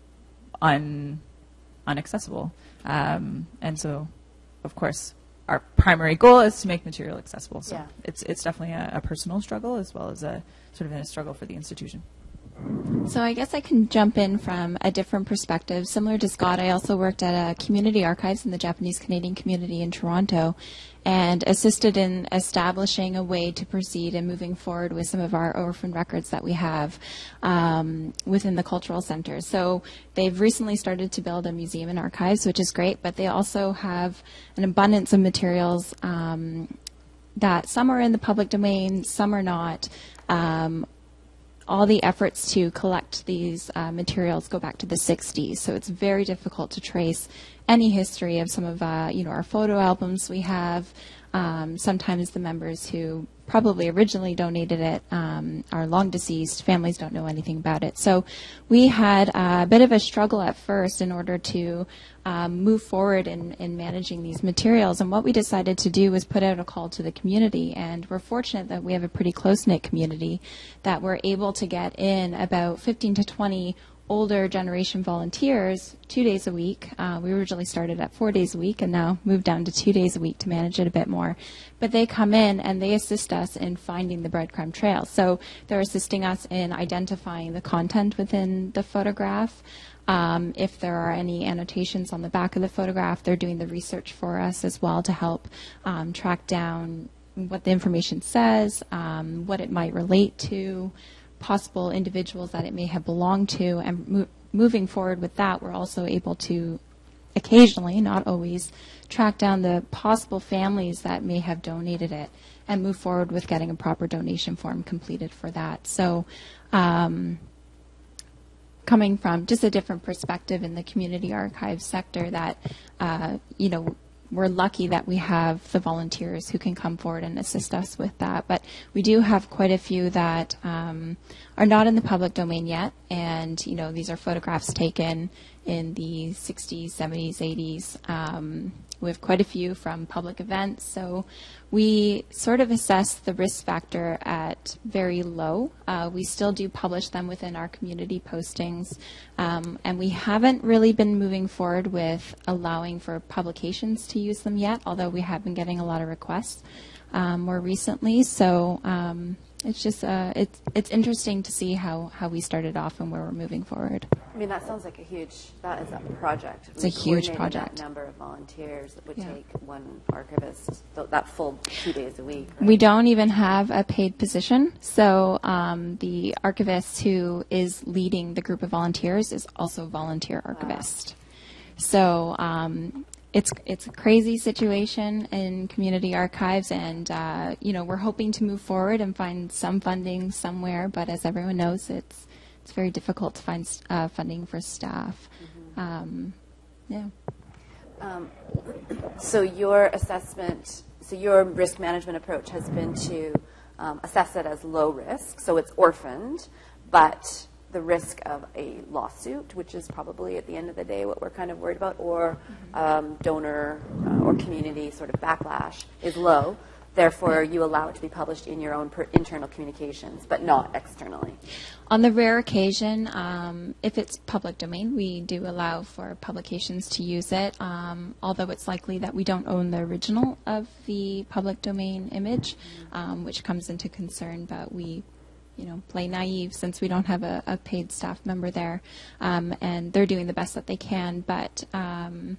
un unaccessible. Um, and so, of course, our primary goal is to make material accessible. So Yeah. it's it's definitely a, a personal struggle as well as a sort of a struggle for the institution. So I guess I can jump in from a different perspective. Similar to Scott, I also worked at a community archives in the Japanese Canadian community in Toronto and assisted in establishing a way to proceed and moving forward with some of our orphan records that we have um, within the cultural center. So they've recently started to build a museum and archives, which is great, but they also have an abundance of materials um, that some are in the public domain, some are not. Um, all the efforts to collect these uh, materials go back to the sixties, so it's very difficult to trace any history of some of uh, you know our photo albums we have. Um, sometimes the members who probably originally donated it um, are long deceased. Families don't know anything about it. So we had a bit of a struggle at first in order to um, move forward in, in managing these materials. And what we decided to do was put out a call to the community. And we're fortunate that we have a pretty close-knit community that we're able to get in about fifteen to twenty older generation volunteers two days a week. Uh, we originally started at four days a week and now moved down to two days a week to manage it a bit more. But they come in and they assist us in finding the breadcrumb trail. So they're assisting us in identifying the content within the photograph. Um, if there are any annotations on the back of the photograph, they're doing the research for us as well to help um, track down what the information says, um, what it might relate to, possible individuals that it may have belonged to, and mo moving forward with that, we're also able to occasionally, not always, track down the possible families that may have donated it and move forward with getting a proper donation form completed for that. So um, coming from just a different perspective in the community archives sector, that, uh, you know, we're lucky that we have the volunteers who can come forward and assist us with that. But we do have quite a few that um, are not in the public domain yet. And, you know, these are photographs taken in the sixties, seventies, eighties. Um, we have quite a few from public events. So we sort of assess the risk factor at very low. Uh, we still do publish them within our community postings. Um, and we haven't really been moving forward with allowing for publications to use them yet, although we have been getting a lot of requests um, more recently. So um, it's just uh, it's it's interesting to see how how we started off and where we're moving forward. I mean, that sounds like a huge, that is a project. It's a huge project. That number of volunteers that would Yeah. take one archivist, so that full two days a week. Right? We don't even have a paid position. So um, the archivist who is leading the group of volunteers is also a volunteer archivist. Wow. So um, it's it's a crazy situation in community archives, and uh, you know, we're hoping to move forward and find some funding somewhere. But as everyone knows, it's it's very difficult to find uh, funding for staff. Mm-hmm. um, yeah. Um, so your assessment, so your risk management approach has been to um, assess it as low risk, so it's orphaned, but the risk of a lawsuit, which is probably at the end of the day what we're kind of worried about, or um, donor uh, or community sort of backlash is low. Therefore, you allow it to be published in your own per internal communications, but not externally. On the rare occasion, um, if it's public domain, we do allow for publications to use it, um, although it's likely that we don't own the original of the public domain image, um, which comes into concern, but we you know, play naive since we don't have a, a paid staff member there, um, and they're doing the best that they can, but um,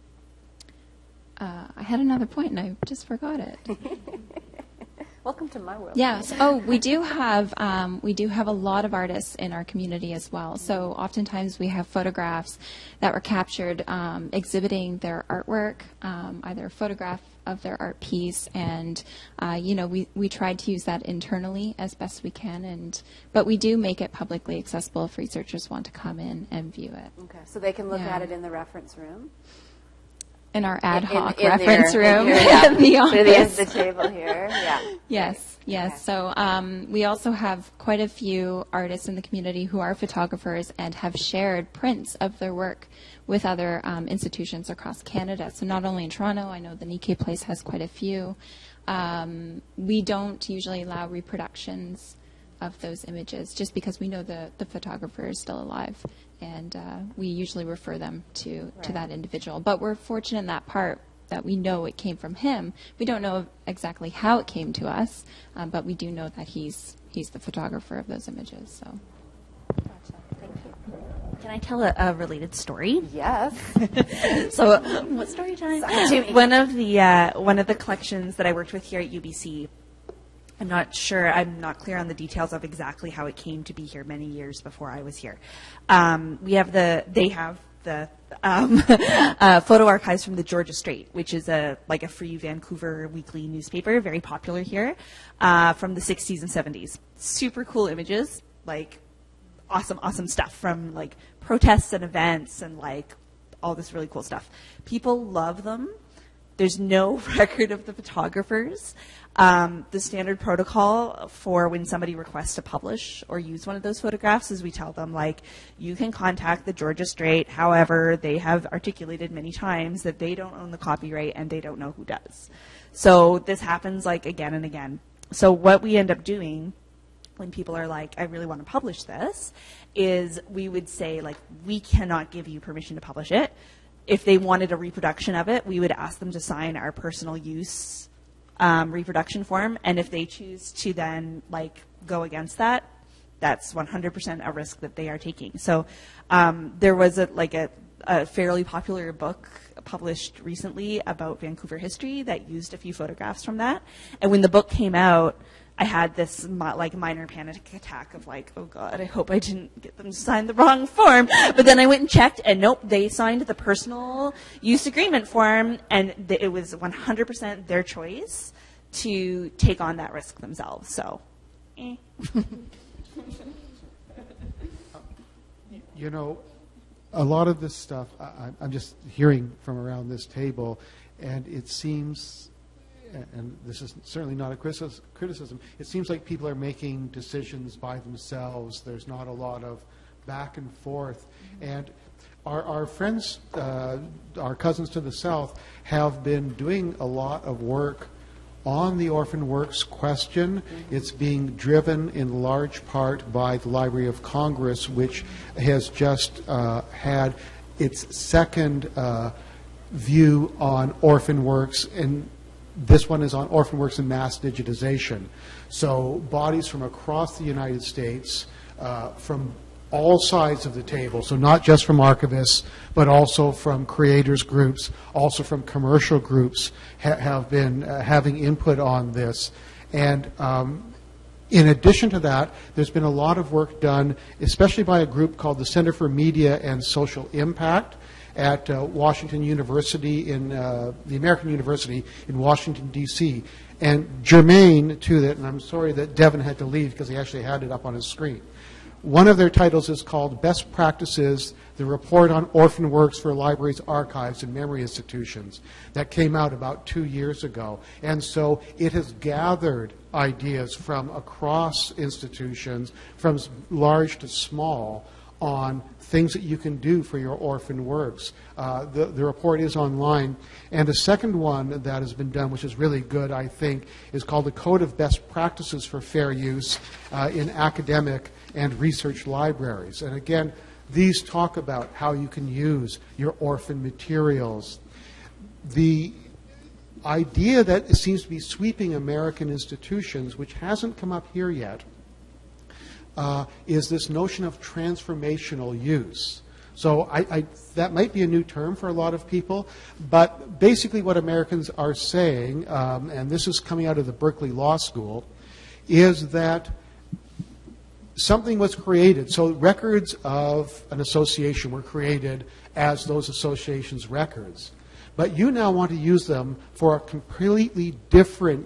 Uh, I had another point and I just forgot it. Welcome to my world. Yes. Oh, we do have um, we do have a lot of artists in our community as well. So oftentimes we have photographs that were captured um, exhibiting their artwork, um, either a photograph of their art piece, and uh, you know, we we tried to use that internally as best we can, and but we do make it publicly accessible if researchers want to come in and view it. Okay, so they can look Yeah. at it in the reference room. In our ad hoc in, in reference their, room in your, yeah. at the office. To the end of the table here, yeah. Yes, yes. Okay. So um, we also have quite a few artists in the community who are photographers and have shared prints of their work with other um, institutions across Canada. So not only in Toronto, I know the Nikkei Place has quite a few. Um, we don't usually allow reproductions of those images just because we know the, the photographer is still alive, and uh, we usually refer them to, Right. to that individual. But we're fortunate in that part that we know it came from him. We don't know exactly how it came to us, um, but we do know that he's he's the photographer of those images. So. Can I tell a, a related story? Yes. So, what story time? One of the uh, one of the collections that I worked with here at U B C. I'm not sure. I'm not clear on the details of exactly how it came to be here many years before I was here. Um, we have the. They have the um, uh, photo archives from the Georgia Strait, which is a like a free Vancouver weekly newspaper, very popular here, uh, from the sixties and seventies. Super cool images, like awesome, awesome stuff from like protests and events and like all this really cool stuff. People love them. There's no record of the photographers. Um, the standard protocol for when somebody requests to publish or use one of those photographs is we tell them, like, you can contact the Georgia Strait. However, they have articulated many times that they don't own the copyright and they don't know who does. So this happens, like, again and again. So what we end up doing when people are like, I really want to publish this, is we would say, like, we cannot give you permission to publish it. If they wanted a reproduction of it, we would ask them to sign our personal use um, reproduction form. And if they choose to then like go against that, that's one hundred percent a risk that they are taking. So um, there was a, like a, a fairly popular book published recently about Vancouver history that used a few photographs from that. And when the book came out, I had this like minor panic attack of like, oh God, I hope I didn't get them to sign the wrong form. But then I went and checked, and nope, they signed the personal use agreement form, and th- it was one hundred percent their choice to take on that risk themselves. So, eh. You know, a lot of this stuff, I, I'm just hearing from around this table, and it seems, and this is certainly not a criticism, it seems like people are making decisions by themselves. There's not a lot of back and forth. And our, our friends, uh, our cousins to the south, have been doing a lot of work on the Orphan Works question. Mm-hmm. It's being driven in large part by the Library of Congress, which has just uh, had its second uh, view on Orphan Works, and this one is on Orphan Works and mass digitization. So bodies from across the United States, uh, from all sides of the table, so not just from archivists, but also from creators groups, also from commercial groups, ha- have been uh, having input on this. And um, in addition to that, there's been a lot of work done, especially by a group called the Center for Media and Social Impact at uh, Washington University, in uh, the American University in Washington, D C And germane to that, and I'm sorry that Devin had to leave because he actually had it up on his screen. One of their titles is called Best Practices, the Report on Orphan Works for Libraries, Archives, and Memory Institutions. That came out about two years ago. And so it has gathered ideas from across institutions, from large to small, on things that you can do for your orphan works. Uh, the, the report is online. And the second one that has been done, which is really good, I think, is called the Code of Best Practices for Fair Use uh, in Academic and Research Libraries. And again, these talk about how you can use your orphan materials. The idea that seems to be sweeping American institutions, which hasn't come up here yet, Uh, is this notion of transformational use. So I, I, that might be a new term for a lot of people, but basically what Americans are saying, um, and this is coming out of the Berkeley Law School, is that something was created. So records of an association were created as those associations' records. But you now want to use them for a completely different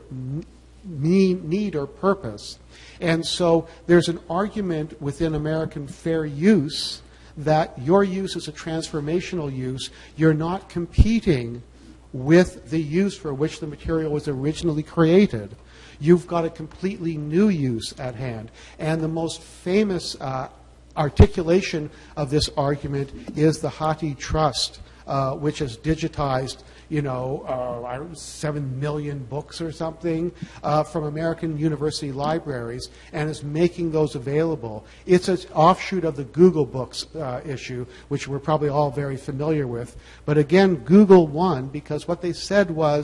need or purpose. And so there's an argument within American fair use that your use is a transformational use. You're not competing with the use for which the material was originally created. You've got a completely new use at hand. And the most famous uh, articulation of this argument is the Hathi Trust, uh, which has digitized you know, uh, I don't know, seven million books or something uh, from American university libraries and is making those available. It's an offshoot of the Google Books uh, issue, which we're probably all very familiar with. But again, Google won because what they said was,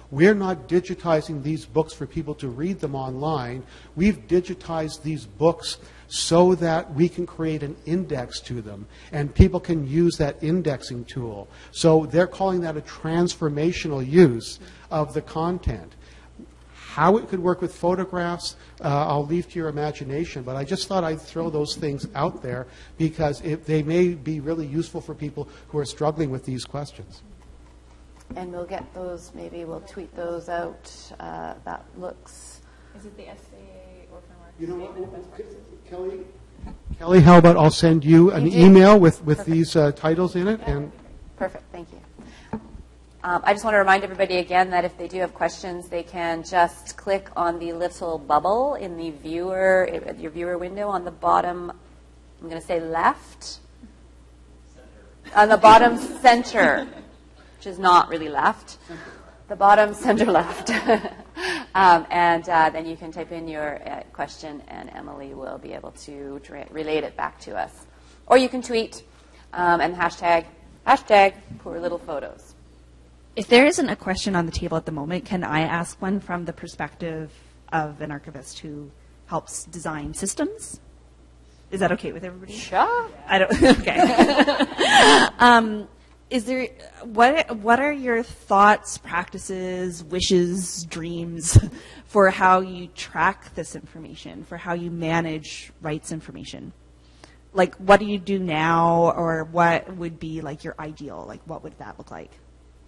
We're not digitizing these books for people to read them online. We've digitized these books so that we can create an index to them, and people can use that indexing tool. So they're calling that a transformational use of the content. How it could work with photographs, uh, I'll leave to your imagination, but I just thought I'd throw those things out there because it, they may be really useful for people who are struggling with these questions. And we'll get those, maybe we'll tweet those out. Uh, that looks... Is it the S A A Orphan Work You know Statement what, of Best Practices? Kelly, Kelly, how about I'll send you an You do. email with, with Perfect. these uh, titles in it? Yeah. And Perfect, thank you. Um, I just want to remind everybody again that if they do have questions, they can just click on the little bubble in the viewer, your viewer window on the bottom, I'm going to say left, center. On the bottom center, which is not really left, the bottom center left. um, and uh, then you can type in your uh, question and Emily will be able to tra- relate it back to us. Or you can tweet um, and hashtag, hashtag poor little photos. If there isn't a question on the table at the moment, can I ask one from the perspective of an archivist who helps design systems? Is that okay with everybody? Sure. I don't. Okay. um, is there what? What are your thoughts, practices, wishes, dreams for how you track this information, for how you manage rights information? Like, what do you do now, or what would be like your ideal? Like, what would that look like?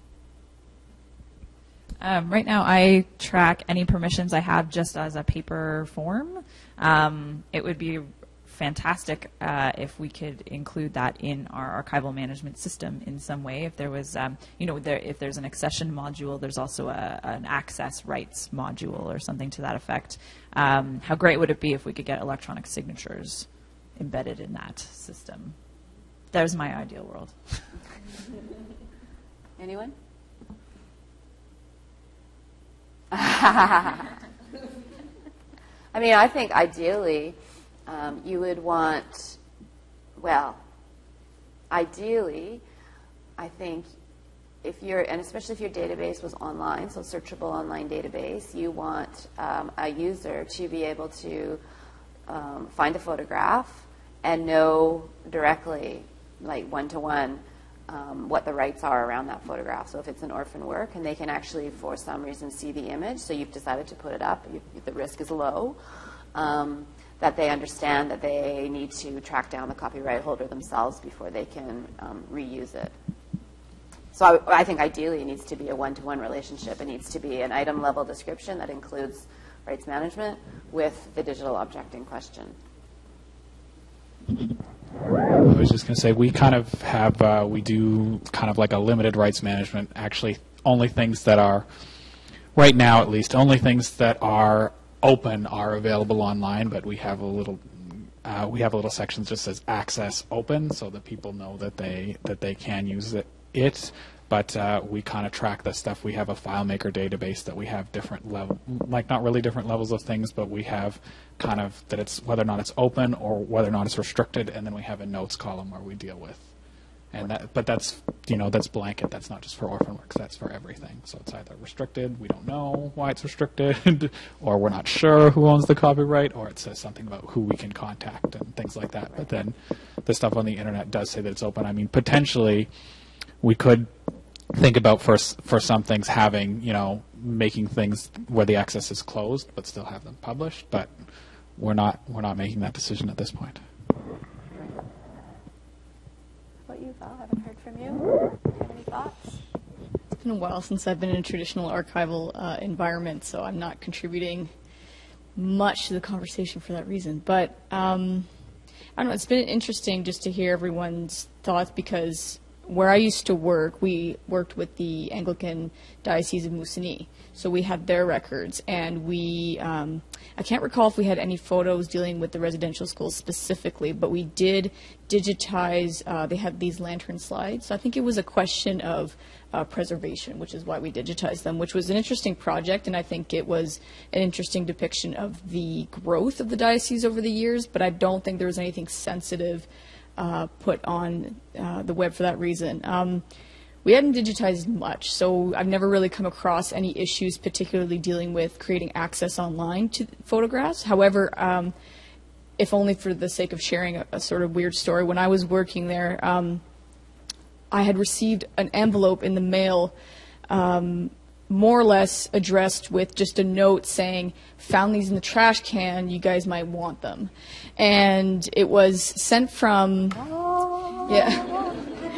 Um, right now, I track any permissions I have just as a paper form. Um, it would be fantastic uh, if we could include that in our archival management system in some way. If there was, um, you know, there, if there's an accession module, there's also a, an access rights module or something to that effect. Um, how great would it be if we could get electronic signatures embedded in that system? There's my ideal world. Anyone? I mean, I think ideally um, you would want, well, ideally, I think if you're, and especially if your database was online, so searchable online database, you want um, a user to be able to um, find a photograph and know directly, like one-to-one, Um, what the rights are around that photograph. So if it's an orphan work and they can actually, for some reason, see the image, so you've decided to put it up, you, the risk is low, um, that they understand that they need to track down the copyright holder themselves before they can um, reuse it. So I, I think ideally it needs to be a one-to-one relationship. It needs to be an item-level description that includes rights management with the digital object in question. I was just going to say, we kind of have, uh, we do kind of like a limited rights management, actually only things that are, right now at least, only things that are open are available online, but we have a little, uh, we have a little section that just says access open so that people know that they, that they can use it. it. But uh, we kind of track the stuff. We have a FileMaker database that we have different level, like not really different levels of things, but we have kind of that it's whether or not it's open or whether or not it's restricted, and then we have a notes column where we deal with. And that, but that's you know that's blanket. That's not just for orphan works. That's for everything. So it's either restricted, we don't know why it's restricted, or we're not sure who owns the copyright, or it says something about who we can contact and things like that. But then the stuff on the internet does say that it's open. I mean, potentially we could think about for for some things having, you know, making things where the access is closed but still have them published, but we're not we're not making that decision at this point. How about you, Val? I haven't heard from you. Do you have any thoughts? It's been a while since I've been in a traditional archival uh, environment, so I'm not contributing much to the conversation for that reason. But um, I don't know, it's been interesting just to hear everyone's thoughts, because where I used to work, we worked with the Anglican Diocese of Moosonee. So we had their records, and we, um, I can't recall if we had any photos dealing with the residential schools specifically, but we did digitize, uh, they had these lantern slides. So I think it was a question of uh, preservation, which is why we digitized them, which was an interesting project, and I think it was an interesting depiction of the growth of the diocese over the years, but I don't think there was anything sensitive Uh, put on uh, the web for that reason. Um, we hadn't digitized much, so I've never really come across any issues particularly dealing with creating access online to photographs. However, um, if only for the sake of sharing a, a sort of weird story, when I was working there, um, I had received an envelope in the mail um, more or less addressed with just a note saying, found these in the trash can, you guys might want them. And it was sent from, oh. yeah.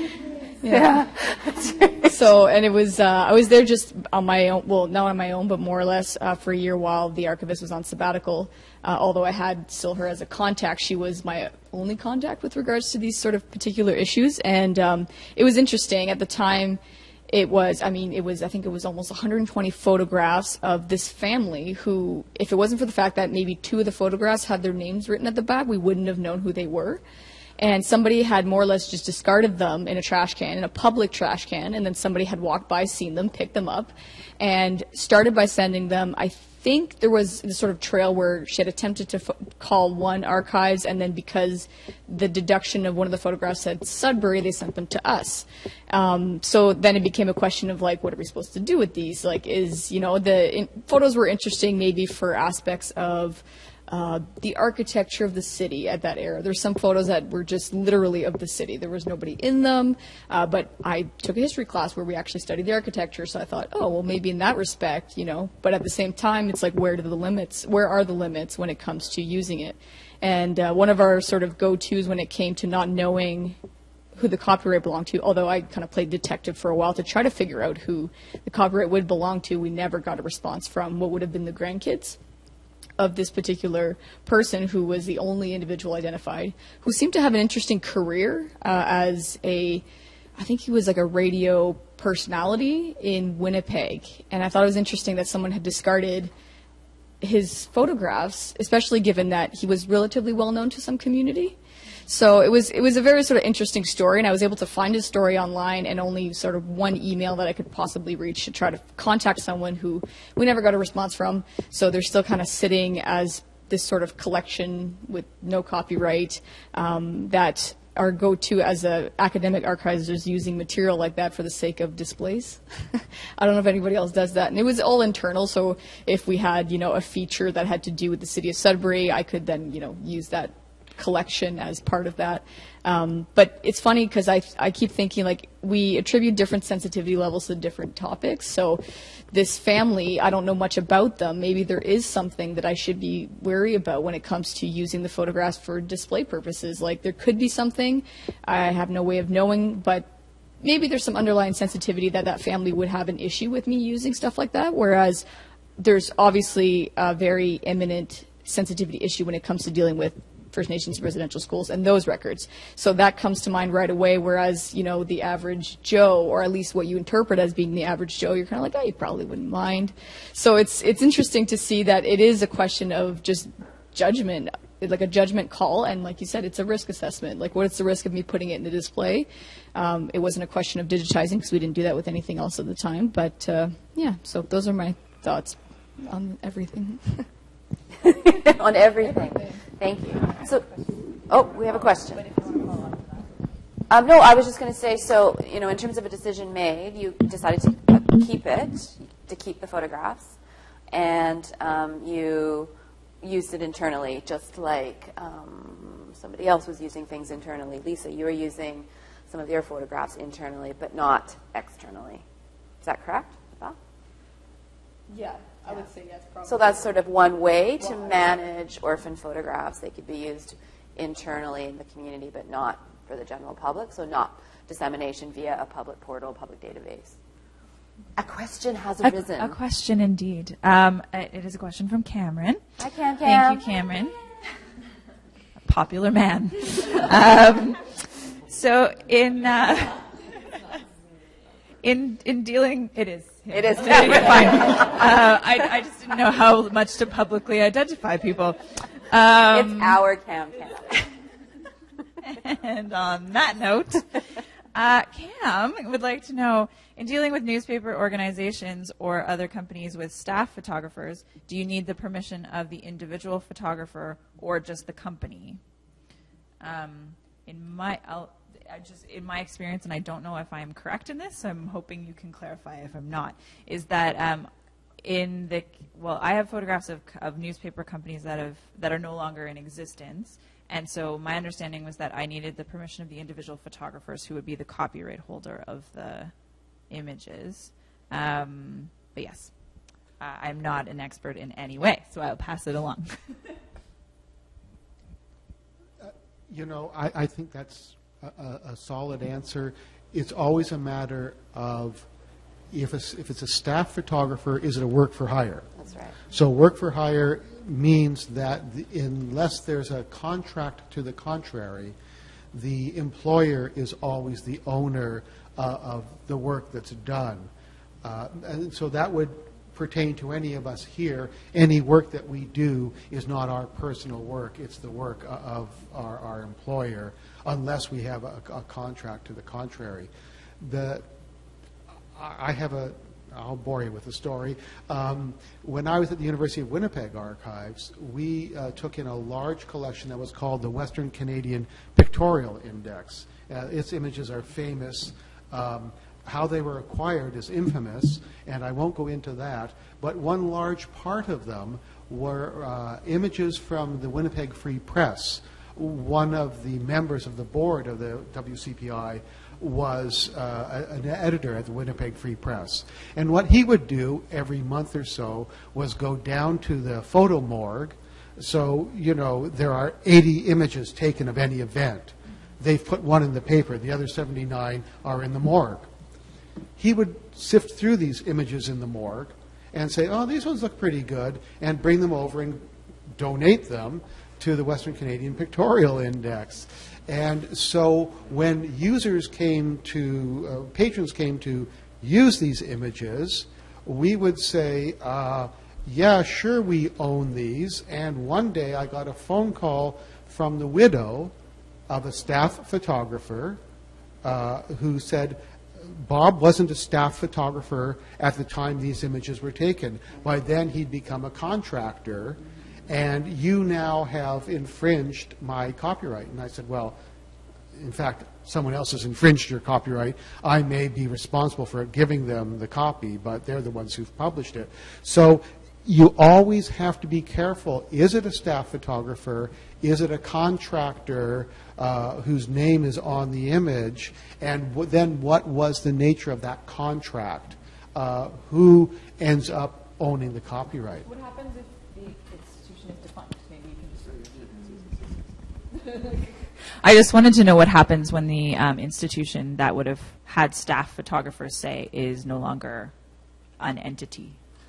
Yeah. yeah. So, and it was, uh, I was there just on my own, well, not on my own, but more or less uh, for a year while the archivist was on sabbatical. Uh, although I had still her as a contact, she was my only contact with regards to these sort of particular issues. And um, it was interesting. At the time, it was, I mean, it was, I think it was almost one hundred twenty photographs of this family who, if it wasn't for the fact that maybe two of the photographs had their names written at the back, we wouldn't have known who they were. And somebody had more or less just discarded them in a trash can, in a public trash can, and then somebody had walked by, seen them, picked them up, and started by sending them. I think there was this sort of trail where she had attempted to fo- call one archives, and then because the deduction of one of the photographs said Sudbury, they sent them to us. Um, so then it became a question of, like, what are we supposed to do with these? Like, is, you know, the in- photos were interesting maybe for aspects of Uh, the architecture of the city at that era. There's some photos that were just literally of the city. There was nobody in them, uh, but I took a history class where we actually studied the architecture, so I thought, oh, well, maybe in that respect, you know. But at the same time, it's like, where do the limits, where are the limits when it comes to using it? And uh, one of our sort of go-tos when it came to not knowing who the copyright belonged to, although I kind of played detective for a while to try to figure out who the copyright would belong to, we never got a response from what would have been the grandkids of this particular person who was the only individual identified, who seemed to have an interesting career uh, as a, I think he was like a radio personality in Winnipeg. And I thought it was interesting that someone had discarded his photographs, especially given that he was relatively well known to some community. So it was it was a very sort of interesting story, and I was able to find his story online and only sort of one email that I could possibly reach to try to contact someone who we never got a response from. So they're still kind of sitting as this sort of collection with no copyright um, that our go-to as a academic archives is using material like that for the sake of displays. I don't know if anybody else does that. And it was all internal, so if we had, you know, a feature that had to do with the city of Sudbury, I could then, you know, use that collection as part of that. Um, but it's funny because I, I keep thinking, like, we attribute different sensitivity levels to different topics. So this family, I don't know much about them. Maybe there is something that I should be wary about when it comes to using the photographs for display purposes. Like, there could be something. I have no way of knowing, but maybe there's some underlying sensitivity that that family would have an issue with me using stuff like that, whereas there's obviously a very imminent sensitivity issue when it comes to dealing with First Nations residential schools and those records. So that comes to mind right away, whereas, you know, the average Joe, or at least what you interpret as being the average Joe, you're kind of like, oh, you probably wouldn't mind. So it's it's interesting to see that it is a question of just judgment, like a judgment call, and like you said, it's a risk assessment. Like, what's the risk of me putting it in the display? Um, it wasn't a question of digitizing because we didn't do that with anything else at the time, but uh, yeah, so those are my thoughts on everything. On everything. Thank you. So, oh, we have a question. Um, no, I was just going to say, so, you know, in terms of a decision made, you decided to uh, keep it, to keep the photographs, and um, you used it internally, just like um, somebody else was using things internally. Lisa, you were using some of your photographs internally, but not externally. Is that correct? Yeah. I would say yes, probably. So that's sort of one way to manage orphan photographs. They could be used internally in the community, but not for the general public, so not dissemination via a public portal, public database. A question has arisen. A, a question indeed. Um, it is a question from Cameron. Hi, Cam Cam. Thank you, Cameron. A popular man. um, so in uh, in in dealing, it is. It is. Fine. Uh, I, I just didn't know how much to publicly identify people. Um, it's our Cam Cam. And on that note, uh, Cam would like to know, in dealing with newspaper organizations or other companies with staff photographers, do you need the permission of the individual photographer or just the company? Um, in my, I'll, I just in my experience, and I don't know if I'm correct in this, so I'm hoping you can clarify if I'm not, is that um, in the, well, I have photographs of, of newspaper companies that have that are no longer in existence, and so my understanding was that I needed the permission of the individual photographers who would be the copyright holder of the images. Um, but yes, uh, I'm not an expert in any way, so I'll pass it along. uh, you know, I, I think that's a, a solid answer. It's always a matter of if, a, if it's a staff photographer, is it a work for hire? That's right. So work for hire means that the, unless there's a contract to the contrary, the employer is always the owner uh, of the work that's done. Uh, and so that would pertain to any of us here. Any work that we do is not our personal work. It's the work of our, our employer, unless we have a, a contract to the contrary. The, I have a, I'll bore you with a story. Um, when I was at the University of Winnipeg Archives, we uh, took in a large collection that was called the Western Canadian Pictorial Index. Uh, its images are famous. Um, how they were acquired is infamous, and I won't go into that, but one large part of them were uh, images from the Winnipeg Free Press. One of the members of the board of the W C P I was uh, an editor at the Winnipeg Free Press. And what he would do every month or so was go down to the photo morgue. So, you know, there are eighty images taken of any event. They've put one in the paper. The other seventy-nine are in the morgue. He would sift through these images in the morgue and say, oh, these ones look pretty good, and bring them over and donate them to the Western Canadian Pictorial Index. And so when users came to, uh, patrons came to use these images, we would say, uh, yeah, sure, we own these. And one day I got a phone call from the widow of a staff photographer uh, who said, Bob wasn't a staff photographer at the time these images were taken. By then he'd become a contractor, and you now have infringed my copyright. And I said, well, in fact, someone else has infringed your copyright. I may be responsible for giving them the copy, but they're the ones who've published it. So you always have to be careful. Is it a staff photographer? Is it a contractor uh, whose name is on the image? And w- then what was the nature of that contract? Uh, who ends up owning the copyright? What happens if the institution is defunct? Maybe you can just... I just wanted to know what happens when the um, institution that would have had staff photographers say is no longer an entity.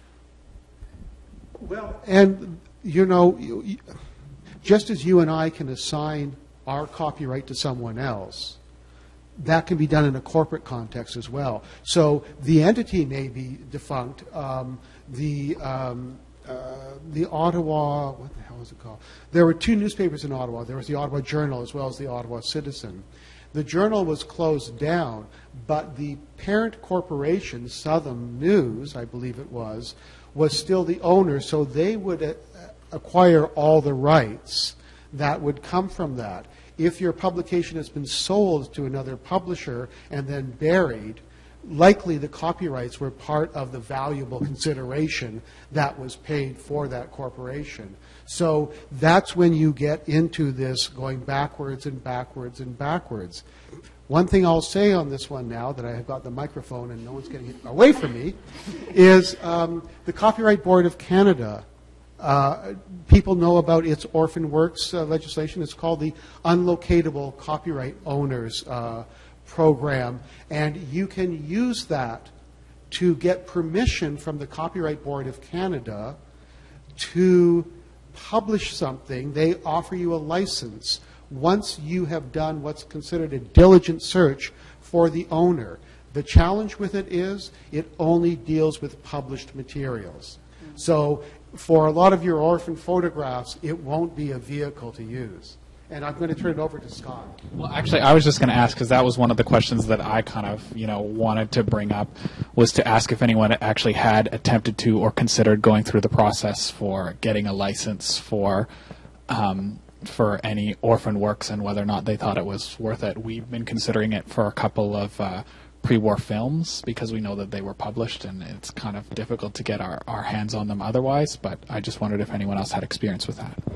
Well, and, you know, you, you, just as you and I can assign our copyright to someone else, that can be done in a corporate context as well. So the entity may be defunct. Um, the um, uh, the Ottawa, what the hell is it called? There were two newspapers in Ottawa. There was the Ottawa Journal as well as the Ottawa Citizen. The Journal was closed down, but the parent corporation, Southern News, I believe it was, was still the owner, so they would uh, acquire all the rights that would come from that. If your publication has been sold to another publisher and then buried, likely the copyrights were part of the valuable consideration that was paid for that corporation. So that's when you get into this going backwards and backwards and backwards. One thing I'll say on this one now that I have got the microphone and no one's getting it away from me is um, the Copyright Board of Canada. Uh, people know about its orphan works uh, legislation. It's called the Unlocatable Copyright Owners uh, Program, and you can use that to get permission from the Copyright Board of Canada to publish something. They offer you a license once you have done what's considered a diligent search for the owner. The challenge with it is it only deals with published materials. So for a lot of your orphan photographs, it won't be a vehicle to use. And I'm going to turn it over to Scott. Well, actually, I was just going to ask, because that was one of the questions that I kind of, you know, wanted to bring up, was to ask if anyone actually had attempted to or considered going through the process for getting a license for um, for any orphan works and whether or not they thought it was worth it. We've been considering it for a couple of uh, pre-war films because we know that they were published, and it's kind of difficult to get our, our hands on them otherwise, but I just wondered if anyone else had experience with that.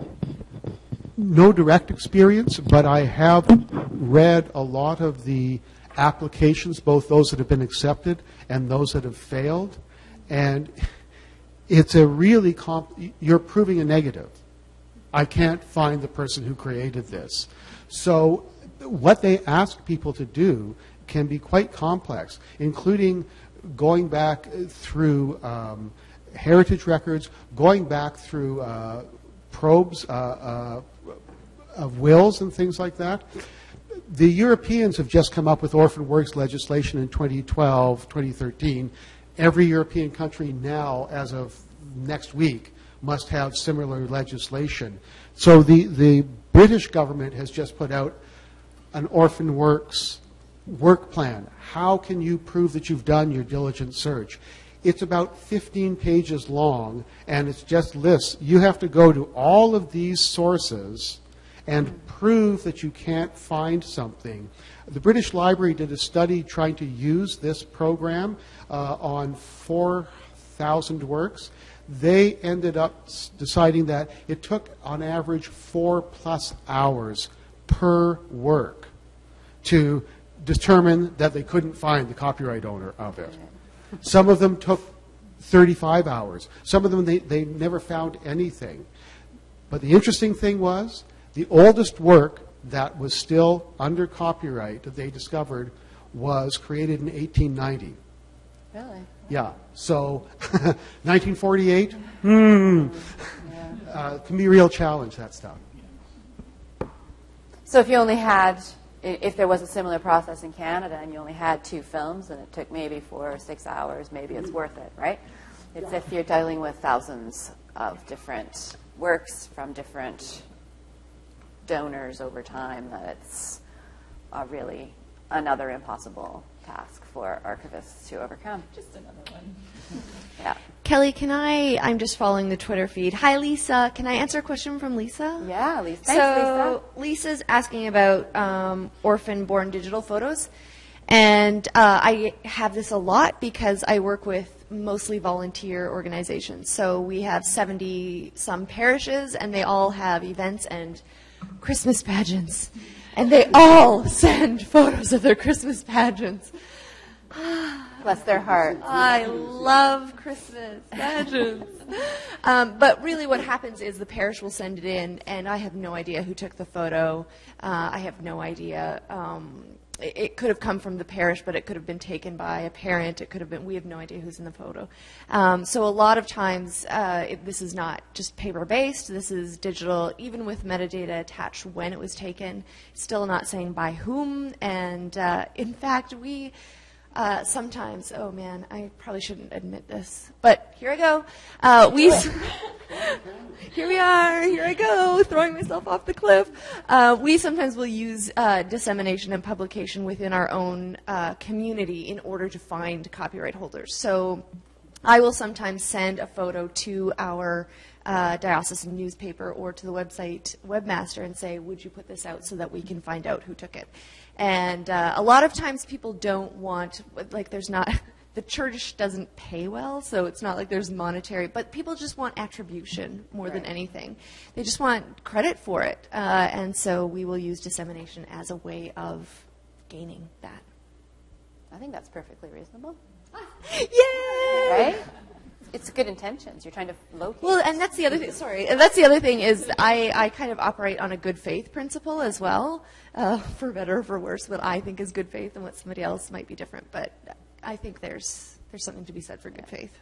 No direct experience, but I have read a lot of the applications, both those that have been accepted and those that have failed, and it's a really comp- you're proving a negative. I can't find the person who created this. So what they ask people to do can be quite complex, including going back through um, heritage records, going back through uh, probes uh, uh, of wills and things like that. The Europeans have just come up with orphan works legislation in twenty twelve, twenty thirteen. Every European country now, as of next week, must have similar legislation. So the, the British government has just put out an orphan works work plan. How can you prove that you've done your diligent search? It's about fifteen pages long, and it's just lists. You have to go to all of these sources and prove that you can't find something. The British Library did a study trying to use this program uh, on four thousand works. They ended up deciding that it took, on average, four plus hours per work to determine that they couldn't find the copyright owner of it. Some of them took thirty-five hours. Some of them, they, they never found anything. But the interesting thing was, the oldest work that was still under copyright that they discovered was created in eighteen ninety. Really? Yeah. So nineteen forty-eight, hmm, Yeah. uh, can be a real challenge, that stuff. So if you only had, i- if there was a similar process in Canada and you only had two films and it took maybe four or six hours, maybe it's worth it, right? It's if you're dealing with thousands of different works from different donors over time that it's uh, really another impossible task for archivists to overcome. Just another one. Yeah. Kelly, can I, I'm just following the Twitter feed. Hi, Lisa. Can I answer a question from Lisa? Yeah, Lisa. Thanks, so Lisa's asking about um, orphan-born digital photos. And uh, I have this a lot because I work with mostly volunteer organizations. So we have seventy some parishes, and they all have events and Christmas pageants. And they all send photos of their Christmas pageants. Bless their hearts. I love Christmas pageants. um, but really what happens is the parish will send it in, and I have no idea who took the photo. Uh, I have no idea. Um, it, it could have come from the parish, but it could have been taken by a parent. It could have been, we have no idea who's in the photo. Um, so a lot of times, uh, it, this is not just paper-based. This is digital, even with metadata attached when it was taken. Still not saying by whom. And uh, in fact, we... Uh, sometimes, oh man, I probably shouldn't admit this, but here I go. Uh, we, here we are, here I go, throwing myself off the cliff. Uh, we sometimes will use uh, dissemination and publication within our own uh, community in order to find copyright holders. So I will sometimes send a photo to our uh, diocesan newspaper or to the website webmaster and say, would you put this out so that we can find out who took it? And uh, a lot of times people don't want, like there's not, the church doesn't pay well, so it's not like there's monetary, but people just want attribution more Right. than anything. They just want credit for it. Uh, and so we will use dissemination as a way of gaining that. I think that's perfectly reasonable. Yay! Right? It's good intentions. You're trying to locate. Well, and that's the other thing. Sorry, and that's the other thing is I, I kind of operate on a good faith principle as well, uh, for better or for worse. What I think is good faith and what somebody else might be different. But I think there's there's something to be said for good faith.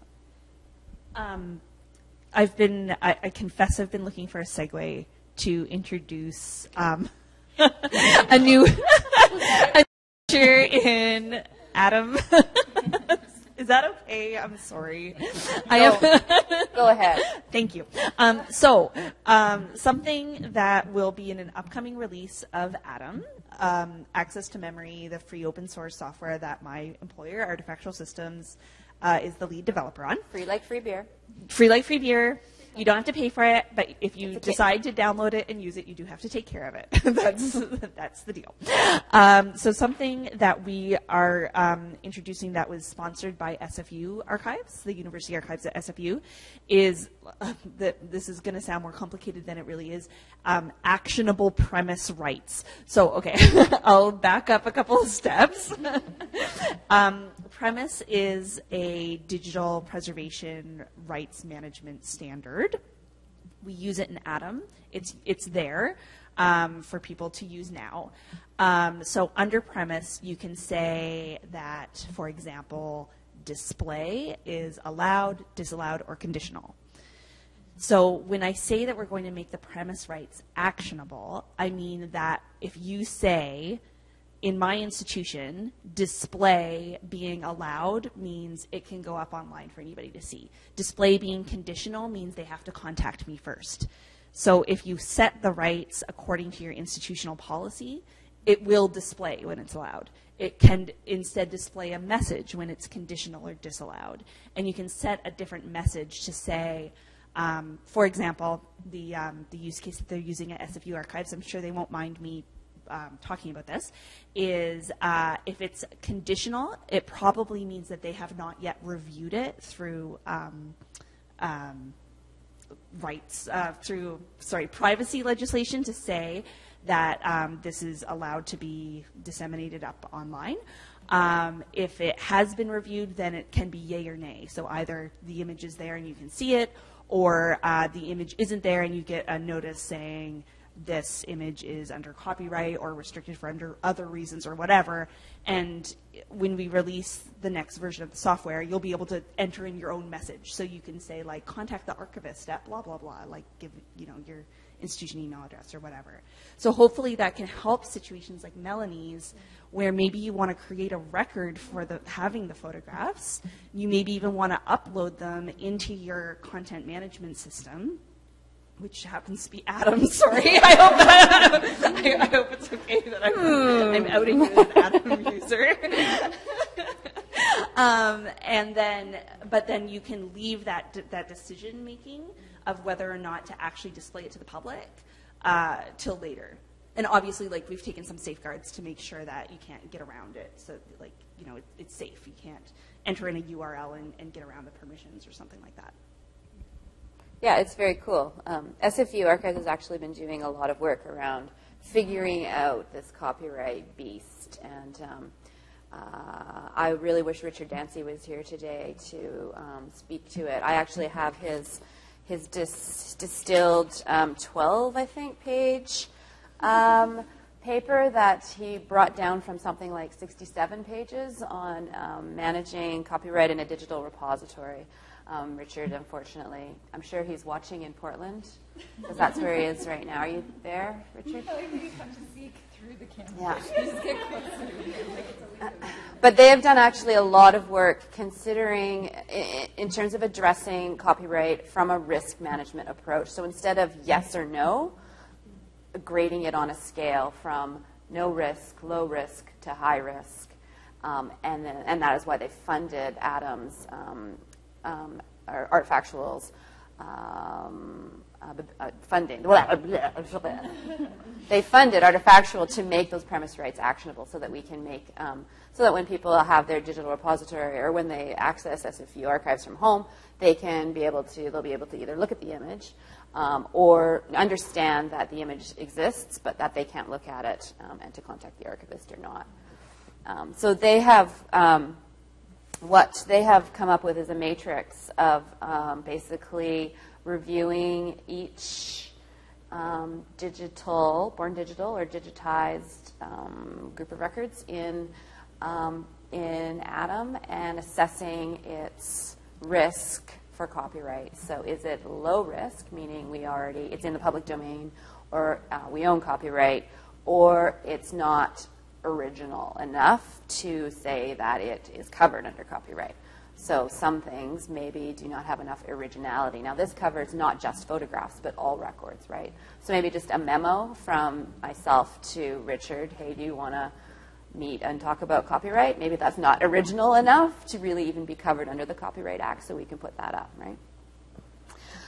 Um, I've been, I, I confess, I've been looking for a segue to introduce um, a new a feature in Adam. Is that okay? I'm sorry. I am. Go ahead. Thank you. Um, so, um, something that will be in an upcoming release of Adam, um, Access to Memory, the free open source software that my employer, Artifactual Systems, uh, is the lead developer on. Free like free beer. Free like free beer. You don't have to pay for it, but if you decide to download it and use it, you do have to take care of it. that's that's the deal. Um, so something that we are um, introducing that was sponsored by S F U Archives, the University Archives at S F U, is uh, that this is going to sound more complicated than it really is. Um, actionable premise rights. So okay, I'll back up a couple of steps. um, Premise is a digital preservation rights management standard. We use it in Atom. It's it's there um, for people to use now. Um, so under Premise, you can say that, for example, display is allowed, disallowed, or conditional. So when I say that we're going to make the premise rights actionable, I mean that if you say, in my institution, display being allowed means it can go up online for anybody to see. Display being conditional means they have to contact me first. So if you set the rights according to your institutional policy, it will display when it's allowed. It can instead display a message when it's conditional or disallowed. And you can set a different message to say, um, for example, the, um, the use case that they're using at S F U Archives, I'm sure they won't mind me Um, talking about this, is uh, if it's conditional, it probably means that they have not yet reviewed it through um, um, rights, uh, through, sorry, privacy legislation to say that um, this is allowed to be disseminated up online. Um, if it has been reviewed, then it can be yay or nay. So either the image is there and you can see it, or uh, the image isn't there and you get a notice saying, this image is under copyright or restricted for under other reasons or whatever. And when we release the next version of the software, you'll be able to enter in your own message. So you can say, like, contact the archivist at blah, blah, blah, like give, you know, your institution email address or whatever. So hopefully that can help situations like Melanie's, where maybe you want to create a record for the having the photographs. You maybe even want to upload them into your content management system, which happens to be Atom. Sorry, I hope that, I, I hope it's okay that I'm, hmm. I'm outing you as an Atom user. um, and then, but then you can leave that that decision making of whether or not to actually display it to the public uh, till later. And obviously, like, we've taken some safeguards to make sure that you can't get around it. So, like, you know, it, it's safe. You can't enter in a U R L and, and get around the permissions or something like that. Yeah, it's very cool. Um, S F U Archives has actually been doing a lot of work around figuring out this copyright beast. And um, uh, I really wish Richard Dancy was here today to um, speak to it. I actually have his his dis- distilled um, twelve, I think, page um, paper that he brought down from something like sixty-seven pages on um, managing copyright in a digital repository. Um, Richard, unfortunately, I'm sure he's watching in Portland, because that's where he is right now. Are you there, Richard? You come to seek through the camera. Yeah. Just get closer. But they have done actually a lot of work considering, in terms of addressing copyright from a risk management approach. So instead of yes or no, grading it on a scale from no risk, low risk to high risk. Um, and, then, and that is why they funded Atom's um, Um, Artfactual's um, uh, uh, funding. They funded Artfactual to make those premise rights actionable, so that we can make, um, so that when people have their digital repository or when they access S F U Archives from home, they can be able to, they'll be able to either look at the image um, or understand that the image exists, but that they can't look at it um, and to contact the archivist or not. Um, so they have. Um, What they have come up with is a matrix of um, basically reviewing each um, digital, born digital or digitized um, group of records in um, in Atom and assessing its risk for copyright. So is it low risk, meaning we already, it's in the public domain, or uh, we own copyright, or it's not original enough to say that it is covered under copyright. So some things maybe do not have enough originality. Now this covers not just photographs, but all records, right? So maybe just a memo from myself to Richard, hey, do you want to meet and talk about copyright? Maybe that's not original enough to really even be covered under the Copyright Act, so we can put that up, right?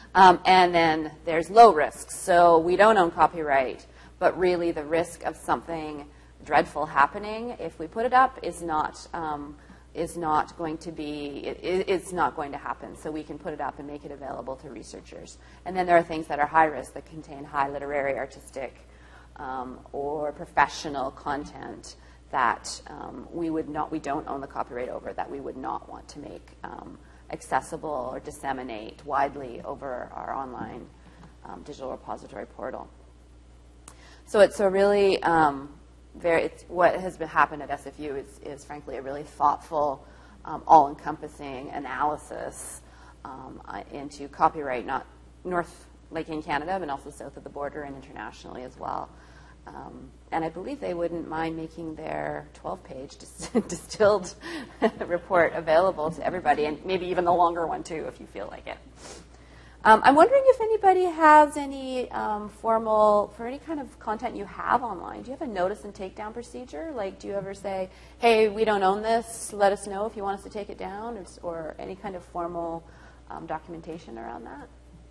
Um, and then there's low risk. So we don't own copyright, but really the risk of something dreadful happening if we put it up is not um, is not going to be it, it's not going to happen. So we can put it up and make it available to researchers. And then there are things that are high risk that contain high literary, artistic, um, or professional content that um, we would not we don't own the copyright over, that we would not want to make um, accessible or disseminate widely over our online um, digital repository portal. So it's a really um, very it's, what has been happened at S F U is, is frankly a really thoughtful, um, all-encompassing analysis um, uh, into copyright, not north, like in Canada, but also south of the border and internationally as well. Um, and I believe they wouldn't mind making their twelve-page dis- distilled report available to everybody, and maybe even the longer one, too, if you feel like it. Um, I'm wondering if anybody has any um, formal, for any kind of content you have online, do you have a notice and takedown procedure? Like, do you ever say, hey, we don't own this, let us know if you want us to take it down, or, or any kind of formal um, documentation around that?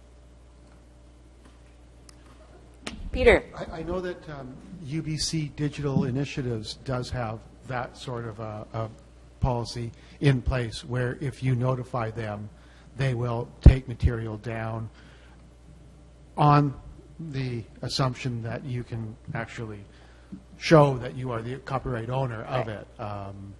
Peter. I, I know that um, U B C Digital Initiatives does have that sort of a, a policy in place where if you notify them, they will take material down on the assumption that you can actually show that you are the copyright owner of Right. it. Um,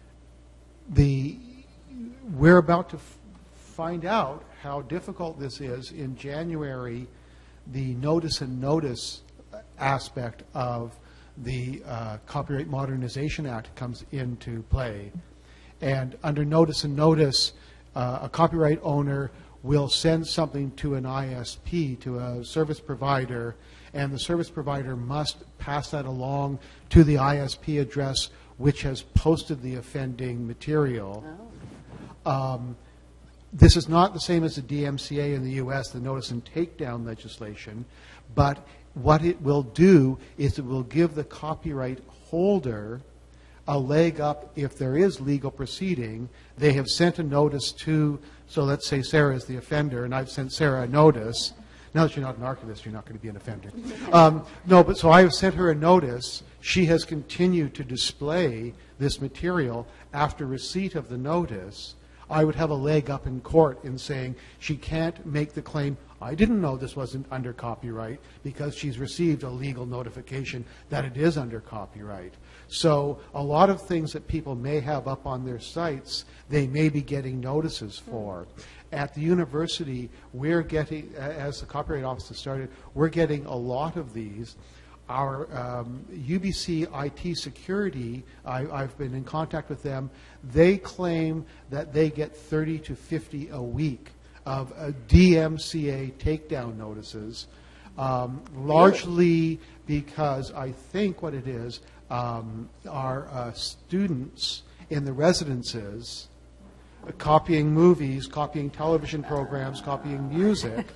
the we're about to f- find out how difficult this is. In January, the notice and notice aspect of the uh, Copyright Modernization Act comes into play. And under notice and notice, uh, a copyright owner will send something to an I S P, to a service provider, and the service provider must pass that along to the I S P address which has posted the offending material. Oh. Um, This is not the same as the D M C A in the U S, the notice and takedown legislation, but what it will do is it will give the copyright holder a leg up if there is legal proceeding. They have sent a notice to, so let's say Sarah is the offender, and I've sent Sarah a notice. Now that you're not an archivist, you're not going to be an offender. Um, no, but so I have sent her a notice. She has continued to display this material after receipt of the notice. I would have a leg up in court in saying she can't make the claim, I didn't know this wasn't under copyright, because she's received a legal notification that it is under copyright. So a lot of things that people may have up on their sites, they may be getting notices for. At the university, we're getting, as the Copyright Office has started, we're getting a lot of these. Our um, U B C I T security, I, I've been in contact with them. They claim that they get thirty to fifty a week of uh, D M C A takedown notices, um, largely because I think what it is, um, are uh, students in the residences uh, copying movies, copying television programs, copying music.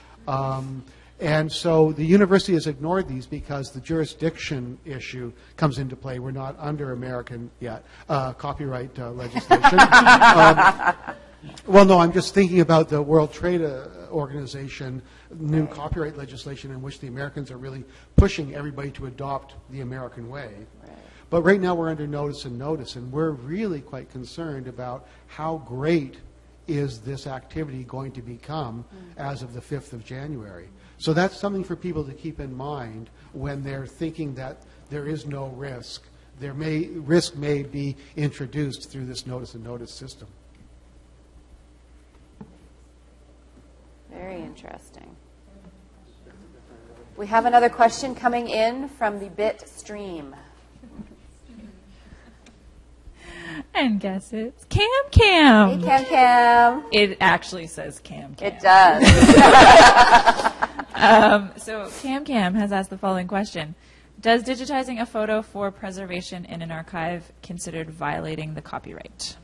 Um, And so the university has ignored these because the jurisdiction issue comes into play. We're not under American yet uh, copyright uh, legislation. um, well, no, I'm just thinking about the World Trade uh, Organization new copyright legislation in which the Americans are really pushing everybody to adopt the American way. Right. But right now we're under notice and notice, and we're really quite concerned about how great is this activity going to become mm. as of the fifth of January. So that's something for people to keep in mind when they're thinking that there is no risk. There may risk may be introduced through this notice and notice system. Very interesting. We have another question coming in from the bit stream. And guess it's Cam Cam. Hey, Cam Cam. It actually says Cam Cam. It does. um, so Cam Cam has asked the following question. Does digitizing a photo for preservation in an archive considered violating the copyright?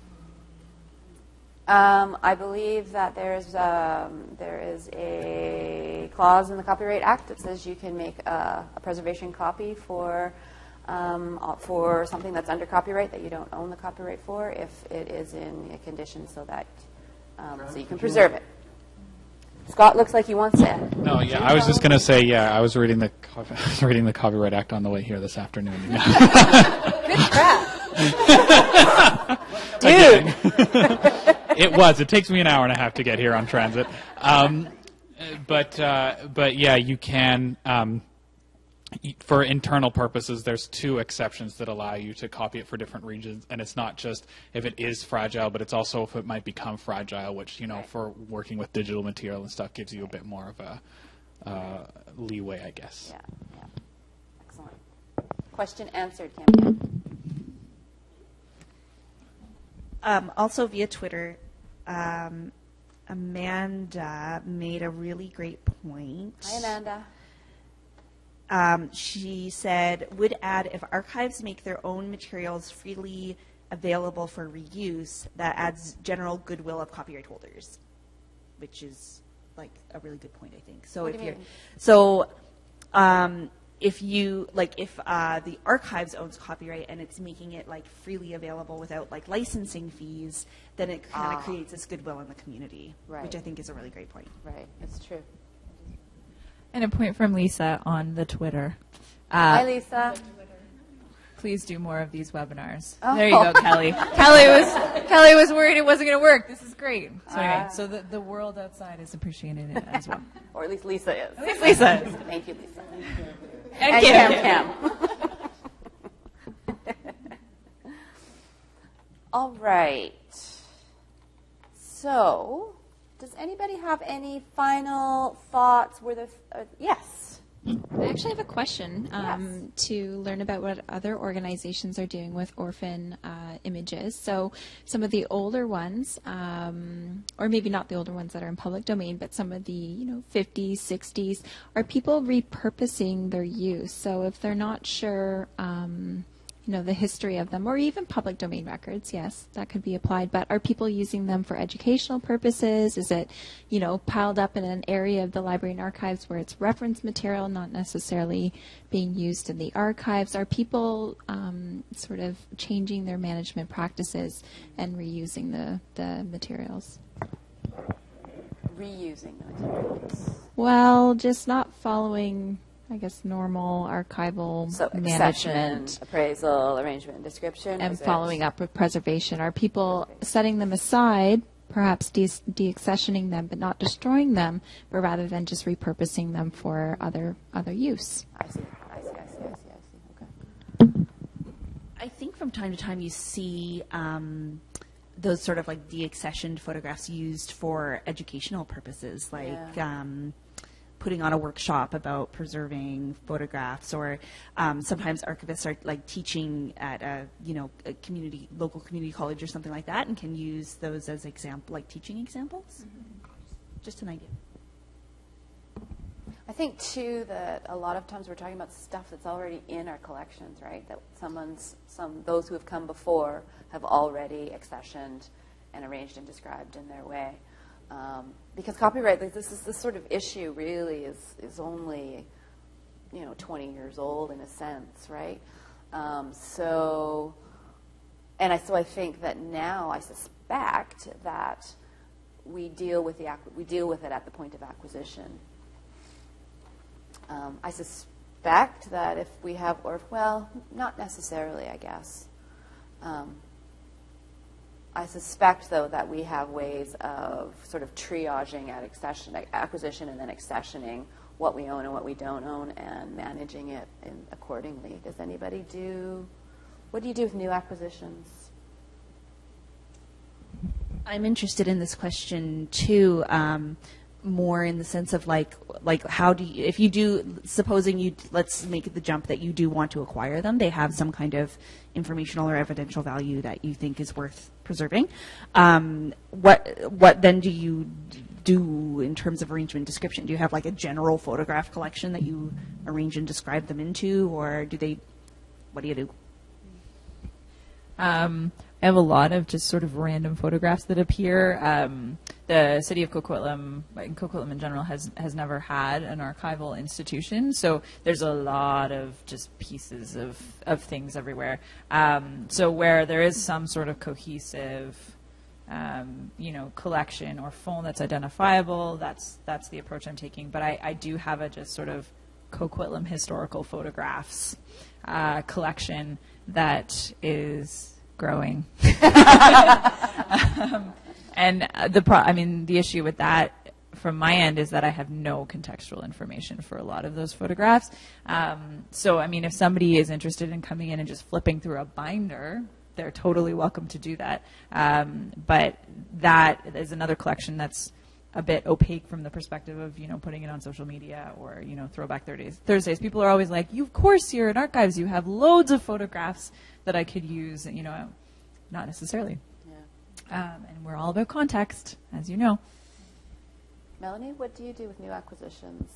Um, I believe that there's um, there is a clause in the Copyright Act that says you can make a, a preservation copy for um, for something that's under copyright that you don't own the copyright for, if it is in a condition so that um, so you can preserve it. Scott looks like he wants to. No, yeah, I was just going to say, yeah, I was reading the co- I was reading the Copyright Act on the way here this afternoon. Good crap. Dude. It was. It takes me an hour and a half to get here on transit. Um, but, uh, but yeah, you can, um, y- for internal purposes, there's two exceptions that allow you to copy it for different regions. And it's not just if it is fragile, but it's also if it might become fragile, which, you know, for working with digital material and stuff gives you a bit more of a uh, leeway, I guess. Yeah, yeah. Excellent. Question answered, Cam. Um, also via Twitter, um, Amanda made a really great point. Hi, Amanda. Um, she said, would add, if archives make their own materials freely available for reuse, that adds general goodwill of copyright holders, which is like a really good point, I think. So What if do you you're, mean? so um, if you like, if uh, the archives owns copyright and it's making it like freely available without like licensing fees, then it kind of Ah. creates this goodwill in the community, Right. which I think is a really great point. Right, it's true. And a point from Lisa on the Twitter. Uh, Hi, Lisa. Please do more of these webinars. Oh. There you go, Kelly. Kelly was Kelly was worried it wasn't going to work. This is great. So anyway, Ah. so the, the world outside is appreciating it as well. Or at least Lisa is. At least Lisa is. Thank you, Lisa. And, And Cam. Cam, Cam. All right. So, does anybody have any final thoughts? Were there? Uh, yes. I actually have a question um, to learn about what other organizations are doing with orphan uh, images. So some of the older ones, um, or maybe not the older ones that are in public domain, but some of the you know fifties, sixties, are people repurposing their use? So if they're not sure, um, you know, the history of them, or even public domain records, yes, that could be applied. But are people using them for educational purposes? Is it, you know, piled up in an area of the library and archives where it's reference material, not necessarily being used in the archives? Are people um, sort of changing their management practices and reusing the, the materials? Reusing the materials. Well, just not following, I guess, normal archival So management. accession, appraisal, arrangement, and description. And is it- following up with preservation. Are people setting them aside, perhaps de- de-accessioning them, but not destroying them, but rather than just repurposing them for other other use? I see. I see. I see. I see. I see. Okay. I think from time to time you see um, those sort of like de-accessioned photographs used for educational purposes, like Yeah. um, putting on a workshop about preserving photographs, or um, sometimes archivists are like teaching at a you know a community local community college or something like that, and can use those as example like teaching examples. Mm-hmm. Just an idea. I think too that a lot of times we're talking about stuff that's already in our collections, right? That someone's some those who have come before have already accessioned and arranged and described in their way. Um, because copyright, like, this is this sort of issue really is is only, you know, twenty years old in a sense, right? Um, so, and I so I think that now I suspect that we deal with the ac- we deal with it at the point of acquisition. Um, I suspect that if we have, or well, not necessarily, I guess. Um, I suspect, though, that we have ways of sort of triaging at accession, acquisition and then accessioning what we own and what we don't own and managing it in, accordingly. Does anybody do, what do you do with new acquisitions? I'm interested in this question too, um, more in the sense of like, like how do you, if you do, supposing you, let's make the jump that you do want to acquire them, they have some kind of informational or evidential value that you think is worth preserving. Um, what what then do you do in terms of arrangement and description? Do you have like a general photograph collection that you arrange and describe them into, or do they? What do you do? Um, I have a lot of just sort of random photographs that appear. Um, the city of Coquitlam, and Coquitlam in general, has has never had an archival institution, so there's a lot of just pieces of, of things everywhere. Um, so where there is some sort of cohesive um, you know, collection or phone that's identifiable, that's that's the approach I'm taking. But I, I do have a just sort of Coquitlam historical photographs uh, collection that is growing. um, and the pro- I mean, the issue with that from my end is that I have no contextual information for a lot of those photographs. Um, so, I mean, if somebody is interested in coming in and just flipping through a binder, they're totally welcome to do that. Um, but that is another collection that's a bit opaque from the perspective of, you know, putting it on social media or, you know, Throwback Thursdays. Thursdays. People are always like, you, of course, you're in archives. You have loads of photographs that I could use. You know, not necessarily. Yeah. Um, and we're all about context, as you know. Melanie, what do you do with new acquisitions?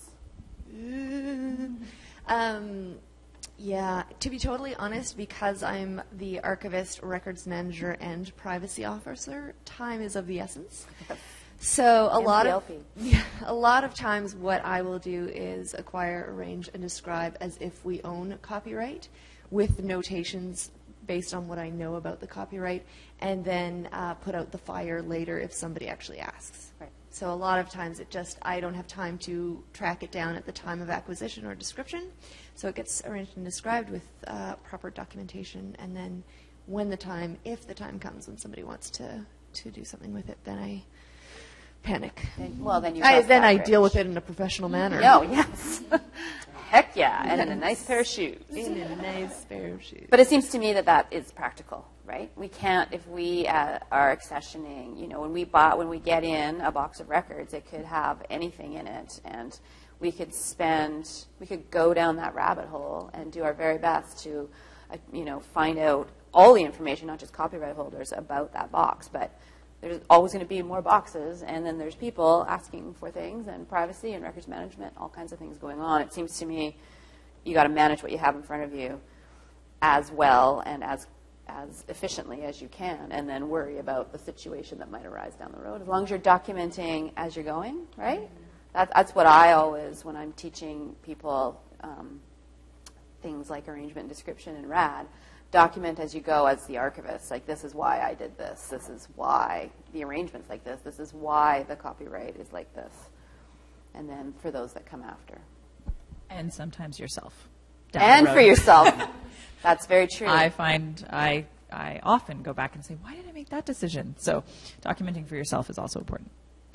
um, yeah, to be totally honest, because I'm the archivist, records manager, and privacy officer, time is of the essence. So a lot of yeah, a lot of times, what I will do is acquire, arrange, and describe as if we own copyright, with notations based on what I know about the copyright, and then uh, put out the fire later if somebody actually asks. Right. So a lot of times it just, I don't have time to track it down at the time of acquisition or description. So it gets arranged and described with uh, proper documentation. And then when the time, if the time comes when somebody wants to, to do something with it, then I panic. Then, well, then you I, Then I coverage. deal with it in a professional manner. No, yes. Heck yeah, and in a nice pair of shoes. In a nice pair of shoes. But it seems to me that that is practical, right? We can't, if we uh, are accessioning, you know, when we buy, when we get in a box of records, it could have anything in it, and we could spend, we could go down that rabbit hole and do our very best to, uh, you know, find out all the information, not just copyright holders, about that box. But there's always going to be more boxes, and then there's people asking for things, and privacy and records management, all kinds of things going on. It seems to me you got to manage what you have in front of you as well and as as efficiently as you can, and then worry about the situation that might arise down the road. As long as you're documenting as you're going, right? Mm-hmm. That, that's what I always, when I'm teaching people um, things like arrangement and description and RAD, document as you go as the archivist. Like, this is why I did this. This is why the arrangement's like this. This is why the copyright is like this. And then for those that come after. And sometimes yourself. And for yourself. That's very true. I find I I often go back and say, why did I make that decision? So documenting for yourself is also important.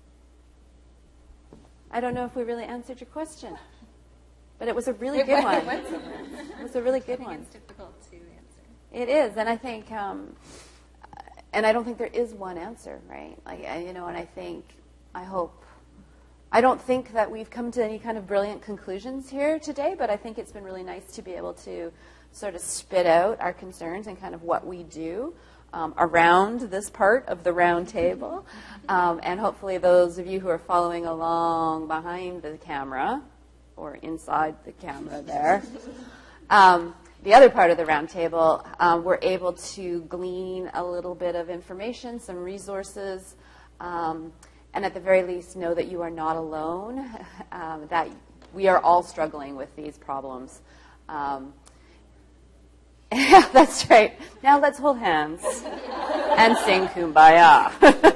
I don't know if we really answered your question, but it was a really good one. It was a really good one. It's difficult to answer. It is, and I think, um, and I don't think there is one answer, right? Like, I, you know, and I think, I hope, I don't think that we've come to any kind of brilliant conclusions here today, but I think it's been really nice to be able to sort of spit out our concerns and kind of what we do um, around this part of the round table. Um, and hopefully those of you who are following along behind the camera or inside the camera there, um, the other part of the round table, um, we're able to glean a little bit of information, some resources, um, and at the very least know that you are not alone, um, that we are all struggling with these problems. Um, yeah, that's right. Now let's hold hands and sing Kumbaya.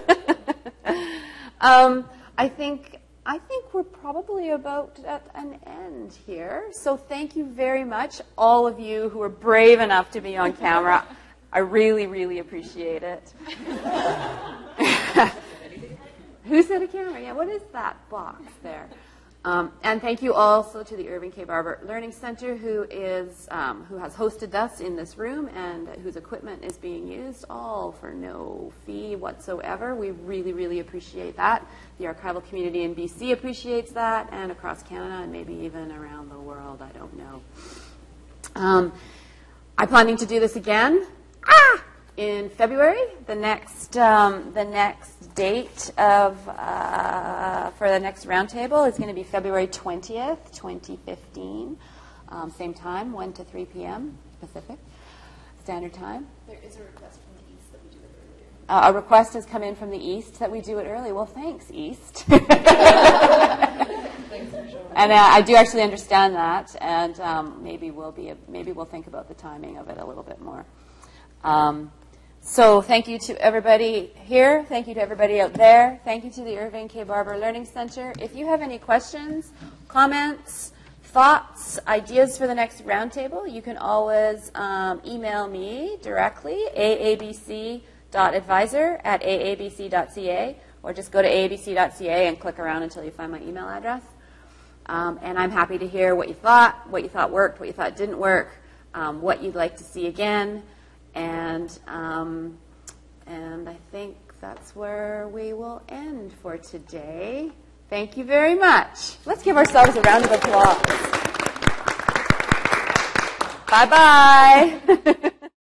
um, I think I think we're probably about at an end here. So thank you very much, all of you who are brave enough to be on camera. I really, really appreciate it. Who said a camera? Yeah, what is that box there? Um, and thank you also to the Irving K. Barber Learning Center, who is um, who has hosted us in this room and whose equipment is being used, all for no fee whatsoever. We really, really appreciate that. The archival community in B C appreciates that, and across Canada, and maybe even around the world. I don't know. Um, I'm planning to do this again. Ah! In February. The next um, the next date of uh, for the next roundtable is going to be February twentieth, twenty fifteen. Um, same time, one to three p.m. Pacific Standard Time. There is a request from the East that we do it earlier. Uh, a request has come in from the East that we do it early. Well, thanks, East. And uh, I do actually understand that, and um, maybe we'll be a, maybe we'll think about the timing of it a little bit more. Um, So thank you to everybody here. Thank you to everybody out there. Thank you to the Irving K. Barber Learning Center. If you have any questions, comments, thoughts, ideas for the next roundtable, you can always um, email me directly, a a b c dot advisor at a a b c dot c a, or just go to a a b c dot c a and click around until you find my email address. Um, and I'm happy to hear what you thought, what you thought worked, what you thought didn't work, um, what you'd like to see again. And, um, and I think that's where we will end for today. Thank you very much. Let's give ourselves a round of applause. Bye-bye.